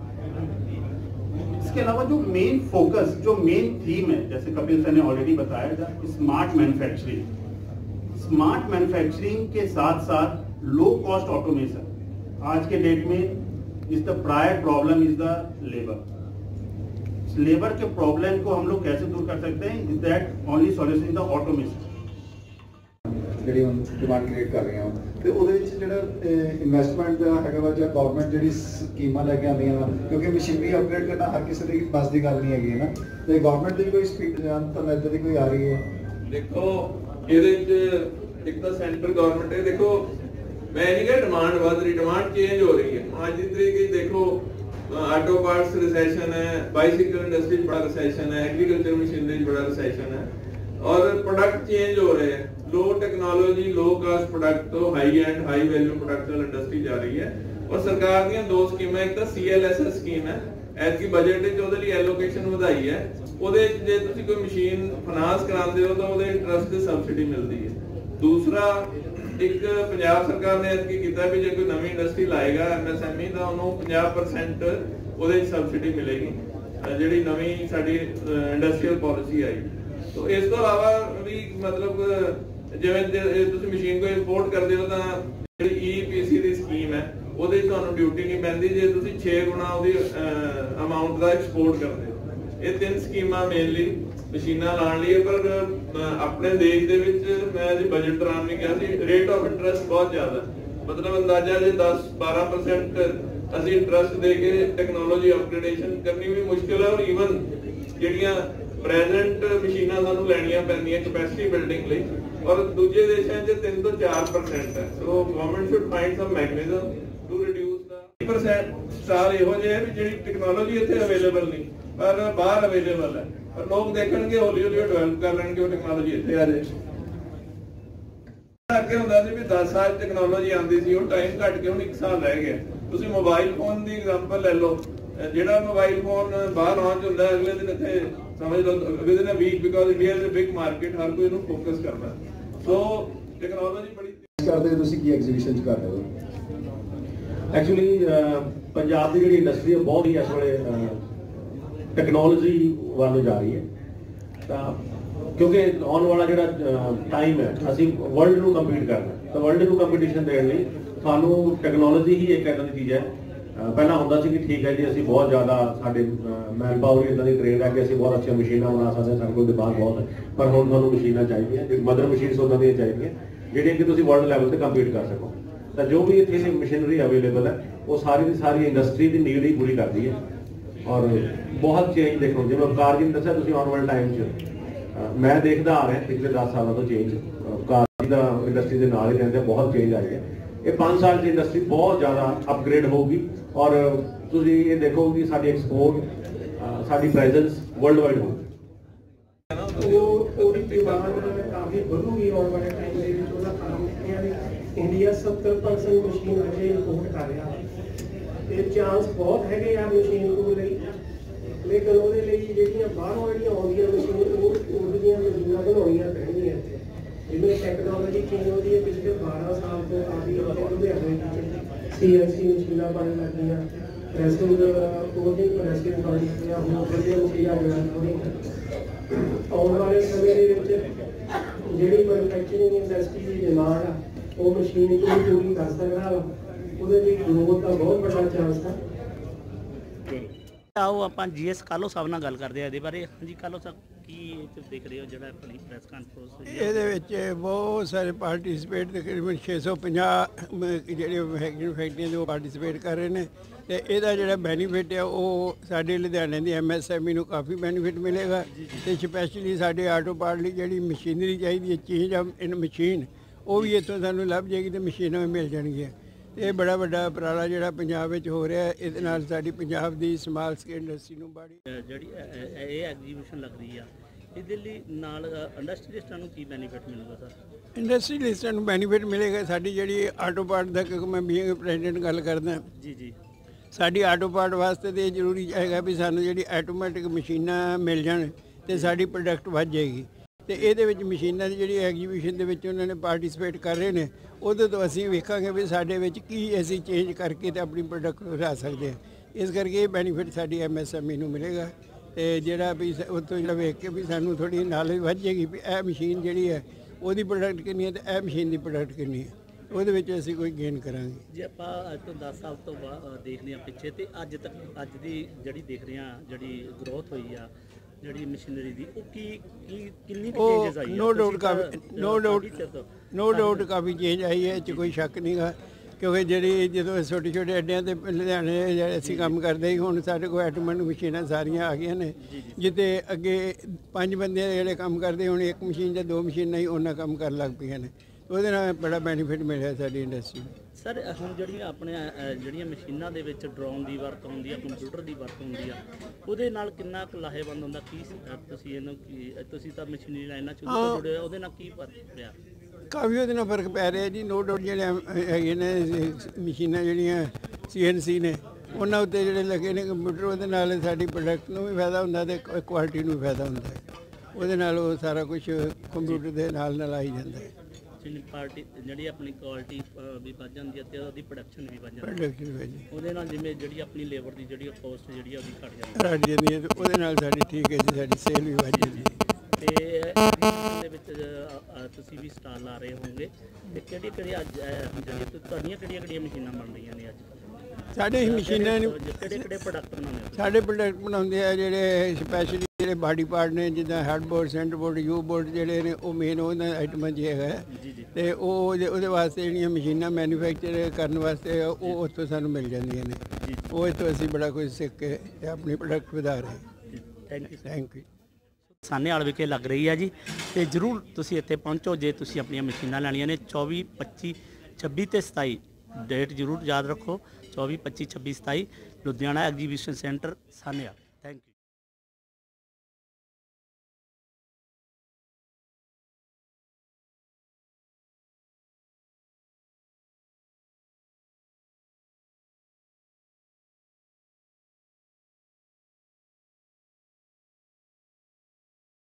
इसके अलावा जो मेन फोकस, जो मेन थीम है, जैसे कपिल सर ने ऑलरेडी बताया था, स्मार्ट मैन्युफैक्चरिंग। स्मार्ट मैन्युफैक्चरिंग के साथ साथ लो कॉस्ट ऑटोमेशन। आज के डेट में is the prior problem is the labour. Labour के प्रॉब्लम को हम लोग कैसे दूर कर सकते हैं? Is that only solution the automation. ਜਿਹੜੀ ਹੁਣ ਡਿਮਾਂਡ ਕ੍ਰੀਏਟ ਕਰ ਰਹੀਆਂ ਤੇ ਉਹਦੇ ਵਿੱਚ ਜਿਹੜਾ ਇਨਵੈਸਟਮੈਂਟ ਦਾ ਹੈਗਾ ਵਾ, ਜਾਂ ਗਵਰਨਮੈਂਟ ਜਿਹੜੀ ਸਕੀਮਾਂ ਲੈ ਕੇ ਆਉਂਦੀਆਂ ਵਾ, ਕਿਉਂਕਿ ਮਸ਼ੀਨਰੀ ਅਪਗ੍ਰੇਡ ਕਰਨਾ ਹਰ ਕਿਸੇ ਦੀ ਬਸ ਦੀ ਗੱਲ ਨਹੀਂ ਹੈਗੀ ਹੈ ਨਾ, ਤੇ ਗਵਰਨਮੈਂਟ ਦੀ ਕੋਈ ਸਪੀਡ ਤਾਂ ਇੱਦਾਂ ਦੀ ਕੋਈ ਆ ਰਹੀ ਹੈ? ਦੇਖੋ ਇਹਦੇ ਵਿੱਚ ਇੱਕ ਤਾਂ ਸੈਂਟਰਲ ਗਵਰਨਮੈਂਟ ਹੈ, ਦੇਖੋ ਮੈਂ ਨਹੀਂ ਕਿਹਾ ਡਿਮਾਂਡ ਵੱਧ ਰਹੀ, ਡਿਮਾਂਡ ਚੇਂਜ ਹੋ ਰਹੀ ਹੈ। ਅੱਜ ਦੀ ਤਰੀਕ ਵਿੱਚ ਦੇਖੋ ਆਟੋ ਪਾਰਟਸ रिसेशन है, बाइसिकल इंडस्ट्री बड़ा रिसेशन है, एग्रीकल्चर मशीनरी बड़ा रिसेशन है, और प्रोडक्ट चेंज हो रहे हैं। Low technology, low cost product तो high end high value product वाली इंडस्ट्री जा रही है। और सरकार ਦੀਆਂ ਦੋ ਸਕੀਮਾਂ, ਇੱਕ ਤਾਂ CLSS ਸਕੀਮ ਹੈ, ਐਤਕੀ ਬਜਟ ਵਿੱਚ ਉਹਦੇ ਲਈ ਐਲੋਕੇਸ਼ਨ ਵਧਾਈ ਹੈ। ਉਹਦੇ ਜੇ ਤੁਸੀਂ ਕੋਈ ਮਸ਼ੀਨ ਫਾਈਨਾਂਸ ਕਰਾਉਂਦੇ ਹੋ ਤਾਂ ਉਹਦੇ ਇੰਟਰਸਟ ਤੇ ਸਬਸਿਡੀ ਮਿਲਦੀ ਹੈ। ਦੂਸਰਾ ਇੱਕ ਪੰਜਾਬ ਸਰਕਾਰ ਨੇ ਐਤਕੀ ਕੀਤਾ ਵੀ ਜੇ ਕੋਈ ਨਵੀਂ ਇੰਡਸਟਰੀ ਲਾਏਗਾ MSME ਤਾਂ ਉਹਨੂੰ 50% ਉਹਦੇ ਵਿੱਚ ਸਬਸਿਡੀ ਮਿਲੇਗੀ, ਜਿਹੜੀ ਨਵੀਂ ਸਾਡੀ ਇੰਡਸਟਰੀਅਲ ਪਾਲਿਸੀ ਆਈ। तो इस तो अलावा भी मतलब जिवें तुसीं मशीन को इंपोर्ट करते हो तो जिहड़ी EPC दी स्कीम है ਉਹਦੇ ਤੁਹਾਨੂੰ ਡਿਊਟੀ ਨਹੀਂ ਪੈਂਦੀ ਜੇ ਤੁਸੀਂ 6 ਗੁਣਾ ਉਹਦੀ ਅਮਾਉਂਟ ਦਾ ਐਕਸਪੋਰਟ ਕਰਦੇ ਹੋ। ਇਹ ਤਿੰਨ ਸਕੀਮਾਂ ਮੇਨਲੀ ਮਸ਼ੀਨਾਂ ਲਾਉਣ ਲਈ, ਪਰ ਆਪਣੇ ਦੇਸ਼ ਦੇ ਵਿੱਚ ਮੈਂ ਜੀ ਬਜਟ ਦੌਰਾਨ ਵੀ ਕਿਹਾ ਸੀ ਰੇਟ ਆਫ ਇੰਟਰਸਟ ਬਹੁਤ ਜ਼ਿਆਦਾ, ਮਤਲਬ ਅੰਦਾਜ਼ਾ ਜੇ 10-12% ਅਸੀਂ ਇੰਟਰਸਟ ਦੇ ਕੇ ਟੈਕਨੋਲੋਜੀ ਅਪਗ੍ਰੇਡੇਸ਼ਨ ਕਰਨੀ ਵੀ ਮੁਸ਼ਕਿਲ ਹੈ। ਔਰ ਈਵਨ ਜਿਹੜੀਆਂ ਪ੍ਰੈਜ਼ੈਂਟ ਮਸ਼ੀਨਾਂ ਸਾਨੂੰ ਲੈਣੀਆਂ ਪੈਂਦੀਆਂ ਕੈਪੈਸਿਟੀ ਬਿਲਡਿੰਗ ਲਈ, ਔਰ ਦੂਜੇ ਦੇਸ਼ਾਂ 'ਚ 3 ਤੋਂ 4% ਹੈ। So government should find some mechanism to reduce the 30% stall ਇਹੋ ਜਿਹੇ ਹੈ ਵੀ ਜਿਹੜੀ ਟੈਕਨੋਲੋਜੀ ਇੱਥੇ ਅਵੇਲੇਬਲ ਨਹੀਂ ਪਰ ਬਾਹਰ ਅਵੇਲੇਬਲ ਹੈ, ਪਰ ਲੋਕ ਦੇਖਣਗੇ ਹੌਲੀ ਹੌਲੀ ਡਿਵੈਲਪ ਕਰ ਲੈਣਗੇ ਉਹ ਟੈਕਨੋਲੋਜੀ ਇੱਥੇ ਆ ਜਾਏ। ਅੱਗੇ ਹੁੰਦਾ ਸੀ ਵੀ 10 ਸਾਲ ਟੈਕਨੋਲੋਜੀ ਆਉਂਦੀ ਸੀ, ਉਹ ਟਾਈਮ ਘਟ ਕੇ ਹੁਣ 1 ਸਾਲ ਰਹਿ ਗਿਆ। ਤੁਸੀਂ ਮੋਬਾਈਲ ਫੋਨ ਦੀ ਐਗਜ਼ਾਮਪਲ ਲੈ ਲਓ, ਜਿਹੜਾ ਮੋਬਾਈਲ ਫੋਨ ਬਾਹਰ ਲਾਂਚ ਹੁੰਦਾ ਅਗਲੇ ਦਿਨ ਇੱਥੇ ਸਮਝ ਲਓ within a week, because India is a big market, ਹਰ ਕੋਈ ਇਹਨੂੰ ਫੋਕਸ ਕਰਦਾ। ਸੋ ਟੈਕਨੋਲੋਜੀ ਬੜੀ ਕਰਦੇ ਤੁਸੀਂ ਕੀ ਐਗਜ਼ੀਬਿਸ਼ਨ ਚ ਕਰ ਰਹੇ ਹੋ? ਐਕਚੁਅਲੀ ਪੰਜਾਬ ਦੀ ਜਿਹੜੀ ਇੰਡਸਟਰੀ ਹੈ ਬਹੁਤ ਹੀ ਇਸ ਵੇਲੇ ਟੈਕਨੋਲੋਜੀ ਵੱਲ ਜਾ ਰਹੀ ਹੈ, ਤਾਂ ਕਿਉਂਕਿ ਆਉਣ ਵਾਲਾ ਜਿਹੜਾ ਟਾਈਮ ਹੈ ਅਸੀਂ ਵਰਲਡ ਨੂੰ ਕੰਪੀਟ ਕਰਨਾ, ਤਾਂ ਵਰਲਡ ਨੂੰ ਕੰਪੀਟੀਸ਼ਨ ਦੇਣ ਲਈ ਸਾਨੂੰ ਟੈਕਨੋਲੋਜੀ ਹੀ ਇੱਕ ਇੱਦਾਂ ਦੀ ਚੀਜ਼ ਹੈ। ਪਹਿਲਾਂ ਹੁੰਦਾ ਸੀ ਕਿ ਠੀਕ ਹੈ ਜੀ ਅਸੀਂ ਬਹੁਤ ਜ਼ਿਆਦਾ ਸਾਡੇ ਮੈਨ ਪਾਵਰ ਇੱਦਾਂ ਦੀ ਟ੍ਰੇਨਡ ਹੈ ਕਿ ਅਸੀਂ ਬਹੁਤ ਅੱਛੀਆਂ ਮਸ਼ੀਨਾਂ ਬਣਾ ਸਕਦੇ ਹਾਂ, ਸਾਡੇ ਕੋਲ ਦਿਮਾਗ ਬਹੁਤ ਹੈ, ਪਰ ਹੁਣ ਤੁਹਾਨੂੰ ਮਸ਼ੀਨਾਂ ਚਾਹੀਦੀਆਂ, ਜਿਹੜੀ ਮਦਰ ਮਸ਼ੀਨਸ ਉਹਨਾਂ ਦੀਆਂ ਚਾਹੀਦੀਆਂ ਜਿਹੜੀਆਂ ਕਿ ਤੁਸੀਂ ਵਰਲਡ ਲੈਵਲ ਤੇ ਕੰਪੀਟ ਕਰ ਸਕੋ। ਤਾਂ ਜੋ ਵੀ ਇੱਥੇ ਮਸ਼ੀਨਰੀ ਅਵੇਲੇਬਲ ਹੈ ਉਹ ਸਾਰੀ ਦੀ ਸਾਰੀ ਇੰਡਸਟਰੀ ਦੀ ਨੀਡ ਹੀ ਪੂਰੀ ਕਰਦੀ ਹੈ, ਔਰ ਬਹੁਤ ਚੇਂਜ ਦੇਖੋ, ਜਿਵੇਂ ਕਾਰ ਜੀ ਨੇ ਦੱਸਿਆ ਤੁਸੀਂ ਆਉਣ ਵਾਲੇ ਟਾਈਮ 'ਚ ਮੈਂ ਦੇਖਦਾ ਆ ਰਿਹਾ ਪਿਛਲੇ 10 ਸਾਲਾਂ ਤੋਂ ਚੇਂਜ ਕਾਰ ਜੀ ਦਾ ਇੰਡਸਟਰੀ ਦੇ ਨਾਲ ਹੀ ਰਹਿੰਦੇ ਬਹੁਤ ਚੇਂਜ ਆਈ ਹੈ। ਇਹ 5 ਸਾਲ 'ਚ ਇੰਡਸਟਰੀ ਬਹੁਤ ਜ਼ਿਆਦਾ ਅਪਗ੍ਰੇਡ ਹੋਊਗੀ, ਔਰ ਤੁਸੀਂ ਇਹ ਦੇਖੋ ਕਿ ਸਾਡੀ ਐਕਸਪੋਰਟ ਸਾਡੀ ਪ੍ਰੈਜ਼ੈਂਸ ਵਰਲਡ ਵਾਈਡ ਹੋਊਗੀ। ਉਹਦੀ ਡਿਮਾਂਡ ਕਾਫੀ ਵਧੂਗੀ ਆਉਣ ਵਾਲੇ ਟਾਈਮ ਦੇ ਵਿੱਚ। ਉਹਦਾ ਕਾਰਨ ਇਹ ਹੈ ਵੀ ਇੰਡੀਆ 70% ਮਸ਼ੀਨ ਅਜੇ ਇੰਪੋਰਟ ਕਰ ਰਿਹਾ ਤੇ ਚਾਂਸ ਬਹੁਤ ਹੈਗੇ ਆ ਮਸ਼ੀਨ ਕੋਲ ਲਈ, ਲੇਕਿਨ ਉਹਦੇ ਲਈ ਜਿਹੜੀਆਂ ਬਾਹਰੋਂ ਜਿਹੜੀਆਂ ਆਉਂਦੀਆਂ ਮਸ਼ੀਨ ਉਹਦੀਆਂ ਮਸ਼ੀਨਾਂ ਬਣਾਉਣੀਆਂ ਪੈਣਗੀਆਂ ਇੱਥੇ। ਜਿਵੇਂ ਟੈਕਨੋਲੋਜੀ ਚੇਂਜ ਹੁੰਦੀ ਹੈ, ਪਿਛਲੇ 12 ਸਾਲ ਤੋਂ ਕਾਫੀ ਲੁਧਿਆਣੇ CNC ਮਸ਼ੀਨਾਂ ਬਣਨ ਲੱਗੀਆਂ, ਪ੍ਰੈਸਿੰਗ ਕੋਡਿੰਗ ਪ੍ਰੈਸਿੰਗ ਬਣ ਗਿਆ, ਹੁਣ ਵਧੀਆ ਮਸ਼ੀਨਾਂ ਬਣਨ ਥੋੜ੍ਹੀਆਂ। ਆਉਣ ਵਾਲੇ ਸਮੇਂ ਦੇ ਵਿੱਚ ਜਿਹੜੀ ਮੈਨੂਫੈਕਚਰਿੰਗ ਇੰਡਸਟਰੀ ਦੀ ਡਿਮਾਂਡ ਆ ਉਹ ਮਸ਼ੀਨ ਤੋਂ ਪੂਰੀ ਕਰ ਸਕਦਾ ਵਾ, ਉਹਦੇ ਲਈ ਗਰੋਥ ਦਾ ਬਹੁਤ ਵੱਡਾ ਚਾਂਸ ਹੈ। ਆਓ ਆਪਾਂ GS ਕਾਲੋ ਸਾਹਿਬ ਨਾਲ ਗੱਲ ਕਰਦੇ ਆ ਇਹਦੇ ਬਾਰੇ। ਹਾਂਜੀ ਕਾਲੋ ਸਾਹਿਬ, ਕੀ ਦੇਖ ਰਹੇ ਹੋ ਜਿਹੜਾ ਆਪਣੀ ਪ੍ਰੈਸ ਕਾਨਫਰੰਸ ਹੋਈ? ਇਹਦੇ ਵਿੱਚ ਬਹੁਤ ਸਾਰੇ ਪਾਰਟਿਸਿਪੇਟ ਤਕਰੀਬਨ 650 ਜਿਹੜੇ ਫੈਕਟਰੀਆਂ ਦੇ ਉਹ ਪਾਰਟਿਸਿਪੇਟ ਕਰ ਰਹੇ ਨੇ, ਤੇ ਇਹਦਾ ਜਿਹੜਾ ਬੈਨੀਫਿਟ ਹੈ ਉਹ ਸਾਡੇ ਲੁਧਿਆਣੇ ਦੀ MSME ਨੂੰ ਕਾਫੀ ਬੈਨੀਫਿਟ ਮਿਲੇਗਾ, ਤੇ ਸਪੈਸ਼ਲੀ ਸਾਡੇ ਆਟੋ ਪਾਰਟ ਲਈ ਜਿਹੜੀ ਮਸ਼ੀਨਰੀ ਚਾਹੀਦੀ ਹੈ, ਚੇਂਜ ਆਫ ਇਨ ਮਸ਼ੀਨ, ਉਹ ਵੀ ਇੱਥੋਂ ਸਾਨੂੰ ਲੱਭ ਜਾਏਗੀ ਤੇ ਮਸ਼ੀਨਾਂ ਵੀ ਮਿਲ ਜਾਣਗੀਆਂ। ਇਹ ਬੜਾ ਵੱਡਾ ਉਪਰਾਲਾ ਜਿਹੜਾ ਪੰਜਾਬ ਵਿੱਚ ਹੋ ਰਿਹਾ, ਇਹਦੇ ਨਾਲ ਸਾਡੀ ਪੰਜਾਬ ਦੀ ਸਮਾਲ ਸਕੇਲ ਇੰਡਸਟਰੀ ਨੂੰ ਬੜੀ ਜਿਹੜੀ ਇਹ ਐਗਜ਼ੀਬਿਸ਼ਨ ਲੱਗ ਰਹੀ ਆ, ਇਹਦੇ ਲਈ ਨਾਲ ਇੰਡਸਟਰੀਲਿਸਟਾਂ ਨੂੰ ਕੀ ਬੈਨੀਫਿਟ ਮਿਲੂਗਾ ਸਰ? ਇੰਡਸਟਰੀਲਿਸਟਾਂ ਨੂੰ ਬੈਨੀਫਿਟ ਮਿਲੇਗਾ। ਸਾਡੀ ਜਿਹੜੀ ਆਟੋ ਪਾਰਟ ਦਾ, ਕਿਉਂਕਿ ਮੈਂ ਬੀਇੰਗ ਪ੍ਰੈਜ਼ੀਡੈਂਟ ਗੱਲ ਕਰਦਾ ਜੀ, ਸਾਡੀ ਆਟੋ ਪਾਰਟ ਵਾਸਤੇ ਤਾਂ ਇਹ ਜ਼ਰੂਰੀ ਹੈਗਾ ਵੀ ਸਾਨੂੰ ਜਿਹੜੀ ਆਟੋਮੈਟਿਕ ਮਸ਼ੀਨਾਂ ਮਿਲ ਜਾਣ ਤੇ ਸਾਡੀ ਪ੍ਰੋਡਕਟ ਵੱਧ ਜਾਏਗੀ। ਤੇ ਇਹਦੇ ਵਿੱਚ ਮਸ਼ੀਨਾਂ ਦੀ ਜਿਹੜੀ ਐਗਜ਼ੀਬਿਸ਼ਨ ਦੇ ਵਿੱਚ ਉਹਨਾਂ ਨੇ ਪਾਰਟਿਸਿਪੇਟ ਕਰ ਰਹੇ ਨੇ, ਉਹਦੇ ਤੋਂ ਅਸੀਂ ਵੇਖਾਂਗੇ ਵੀ ਸਾਡੇ ਵਿੱਚ ਕੀ ਅਸੀਂ ਚੇਂਜ ਕਰਕੇ ਤੇ ਆਪਣੀ ਪ੍ਰੋਡਕਟ ਵਧਾ ਸਕਦੇ ਹਾਂ। ਇਸ ਕਰਕੇ ਇਹ ਬੈਨੀਫਿਟ ਸਾਡੀ MSME ਨੂੰ ਮਿਲੇਗਾ, ਤੇ ਜਿਹੜਾ ਵੀ ਉੱਥੋਂ ਜਿਹੜਾ ਵੇਖ ਕੇ ਵੀ ਸਾਨੂੰ ਥੋੜ੍ਹੀ ਨੌਲੇਜ ਵੱਧ ਜਾਏਗੀ ਵੀ ਇਹ ਮਸ਼ੀਨ ਜਿਹੜੀ ਹੈ ਉਹਦੀ ਪ੍ਰੋਡਕਟ ਕਿੰਨੀ ਹੈ ਤੇ ਇਹ ਮਸ਼ੀਨ ਦੀ ਪ੍ਰੋਡਕਟ ਕਿੰਨੀ ਹੈ, ਉਹਦੇ ਵਿੱਚ ਅਸੀਂ ਕੋਈ ਗੇਨ ਕਰਾਂਗੇ। ਜੇ ਆਪਾਂ ਅੱਜ ਤੋਂ 10 ਸਾਲ ਤੋਂ ਬਾਅਦ ਦੇਖਦੇ ਹਾਂ ਪਿੱਛੇ, ਤੇ ਅੱਜ ਤੱਕ ਅੱਜ ਦੀ ਜਿਹੜੀ ਦੇਖ ਰਹੇ ਹਾਂ ਜਿਹੜੀ ਗਰੋਥ ਹੋਈ ਆ ਜਿਹੜੀ ਮਸ਼ੀਨਰੀ ਦੀ, ਉਹ ਕਿੰਨੀ ਚੇਂਜਸ ਆਈ? ਨੋ ਡਾਊਟ ਕਾਫੀ ਚੇਂਜ ਆਈ ਹੈ, ਇਹ 'ਚ ਕੋਈ ਸ਼ੱਕ ਨਹੀਂਗਾ, ਕਿਉਂਕਿ ਜਿਹੜੀ ਜਦੋਂ ਛੋਟੇ ਛੋਟੇ ਅੱਡਿਆਂ ਤੇ ਲੁਧਿਆਣੇ ਜਿਹੜੇ ਅਸੀਂ ਕੰਮ ਕਰਦੇ ਸੀ, ਹੁਣ ਸਾਡੇ ਕੋਲ ਆਟੋਮੈਟਿਕ ਮਸ਼ੀਨਾਂ ਸਾਰੀਆਂ ਆ ਗਈਆਂ ਨੇ, ਜਿੱਥੇ ਅੱਗੇ 5 ਬੰਦੇ ਜਿਹੜੇ ਕੰਮ ਕਰਦੇ ਹੁਣ 1 ਮਸ਼ੀਨ ਜਾਂ 2 ਮਸ਼ੀਨਾਂ ਹੀ ਉਹਨਾਂ ਕੰਮ ਕਰਨ ਲੱਗ ਪਈਆਂ ਨੇ। ਉਹਦੇ ਨਾਲ ਬੜਾ ਬੈਨੀਫਿਟ ਮਿਲਿਆ ਸਾਡੀ ਇੰਡਸਟਰੀ ਨੂੰ। ਸਰ ਹੁਣ ਜਿਹੜੀਆਂ ਆਪਣੇ ਜਿਹੜੀਆਂ ਮਸ਼ੀਨਾਂ ਦੇ ਵਿੱਚ ਡਰੋਨ ਦੀ ਵਰਤੋਂ ਹੁੰਦੀ ਆ, ਕੰਪਿਊਟਰ ਦੀ ਵਰਤੋਂ ਹੁੰਦੀ ਆ, ਉਹਦੇ ਨਾਲ ਕਿੰਨਾ ਕੁ ਲਾਹੇਵੰਦ ਹੁੰਦਾ? ਕੀ ਤੁਸੀਂ ਇਹਨੂੰ ਤੁਸੀਂ ਤਾਂ ਮਸ਼ੀਨਰੀ ਲਾਈਨਾਂ 'ਚ ਜੁੜੇ ਹੋ, ਉਹਦੇ ਨਾਲ ਕੀ ਫਰਕ ਪਿਆ? ਕਾਫੀ ਉਹਦੇ ਨਾਲ ਫਰਕ ਪੈ ਰਿਹਾ ਜੀ, ਨੋ ਡਾਊਟ। ਜਿਹੜੇ ਹੈਗੇ ਨੇ ਮਸ਼ੀਨਾਂ ਜਿਹੜੀਆਂ CNC ਨੇ ਉਹਨਾਂ ਉੱਤੇ ਜਿਹੜੇ ਲੱਗੇ ਨੇ ਕੰਪਿਊਟਰ, ਉਹਦੇ ਨਾਲ ਸਾਡੀ ਪ੍ਰੋਡਕਟ ਨੂੰ ਵੀ ਫਾਇਦਾ ਹੁੰਦਾ ਤੇ ਕੁਆਲਿਟੀ ਨੂੰ ਵੀ ਫਾਇਦਾ ਹੁੰਦਾ ਹੈ। ਉਹਦੇ ਨਾਲ ਉਹ ਸਾਰਾ ਕੁਝ ਕੰਪਿਊਟਰ ਦੇ ਨਾਲ ਆਈ ਜਾਂਦਾ ਹੈ। ਜਿਹੜੀ ਆਪਣੀ ਕੁਆਲਿਟੀ ਵੀ ਵੱਧ ਜਾਂਦੀ ਹੈ ਤੇ ਉਹਦੀ ਪ੍ਰੋਡਕਸ਼ਨ ਵੀ ਵੱਧ ਜਾਂਦੀ ਹੈ। ਉਹਦੇ ਨਾਲ ਜਿਵੇਂ ਜਿਹੜੀ ਆਪਣੀ ਲੇਬਰ ਦੀ ਜਿਹੜੀ ਕੋਸਟ ਜਿਹੜੀ ਉਹਦੀ ਘਟ ਜਾਂਦੀ ਹੈ, ਉਹਦੇ ਨਾਲ ਸਾਡੀ ਠੀਕ ਹੈ ਜੀ, ਸਾਡੀ ਸੇਲ ਵੀ ਵੱਧ ਜਾਂਦੀ ਹੈ। ਤੇ ਦੇ ਵਿੱਚ ਤੁਸੀਂ ਵੀ ਸਟਾਲ ਲਾ ਰਹੇ ਹੋਵੋਗੇ, ਤੇ ਕਿਹੜੀਆਂ ਤੁਹਾਡੀਆਂ ਮਸ਼ੀਨਾਂ ਬਣ ਰਹੀਆਂ ਨੇ ਅੱਜ? ਸਾਡੇ ਮਸ਼ੀਨਾਂ ਨੂੰ ਕਿਹੜੇ ਪ੍ਰੋਡਕਟ ਬਣਾਉਂਦੇ? ਸਾਡੇ ਪ੍ਰੋਡਕਟ ਬਣਾਉਂਦੇ ਆ ਜਿਹੜੇ ਸਪੈਸ਼ਲੀ ਜਿਹੜੇ ਬਾਡੀ ਪਾਰਟ ਨੇ, ਜਿੱਦਾਂ head board, centre board, U board ਜਿਹੜੇ ਨੇ, ਉਹ ਮੇਨ ਉਹਨਾਂ ਆਈਟਮਾਂ 'ਚ ਹੈਗਾ। ਤੇ ਉਹਦੇ ਵਾਸਤੇ ਜਿਹੜੀਆਂ ਮਸ਼ੀਨਾਂ ਮੈਨੂਫੈਕਚਰ ਕਰਨ ਵਾਸਤੇ ਉਹ ਉੱਥੋਂ ਸਾਨੂੰ ਮਿਲ ਜਾਂਦੀਆਂ ਨੇ, ਉਹ ਇੱਥੋਂ ਅਸੀਂ ਬੜਾ ਕੁਝ ਸਿੱਖ ਕੇ ਆਪਣੀ ਪ੍ਰੋਡਕਟ ਵਧਾ ਰਹੇ। Thank you. ਸਾਹਨੇਵਾਲ ਵਿਖੇ ਲੱਗ ਰਹੀ ਹੈ ਜੀ। ਤੇ ਜ਼ਰੂਰ ਤੁਸੀਂ ਇੱਥੇ ਪਹੁੰਚੋ ਜੇ ਤੁਸੀਂ ਆਪਣੀਆਂ ਮਸ਼ੀਨਾਂ ਲੈਣੀਆਂ ਨੇ। 24, 25, 26 ਤੇ 27 ਡੇਟ ਜ਼ਰੂਰ ਯਾਦ ਰੱਖੋ। 24, 25, 26, 27 Ludhiana exhibition centre Sahnewal. Thank you.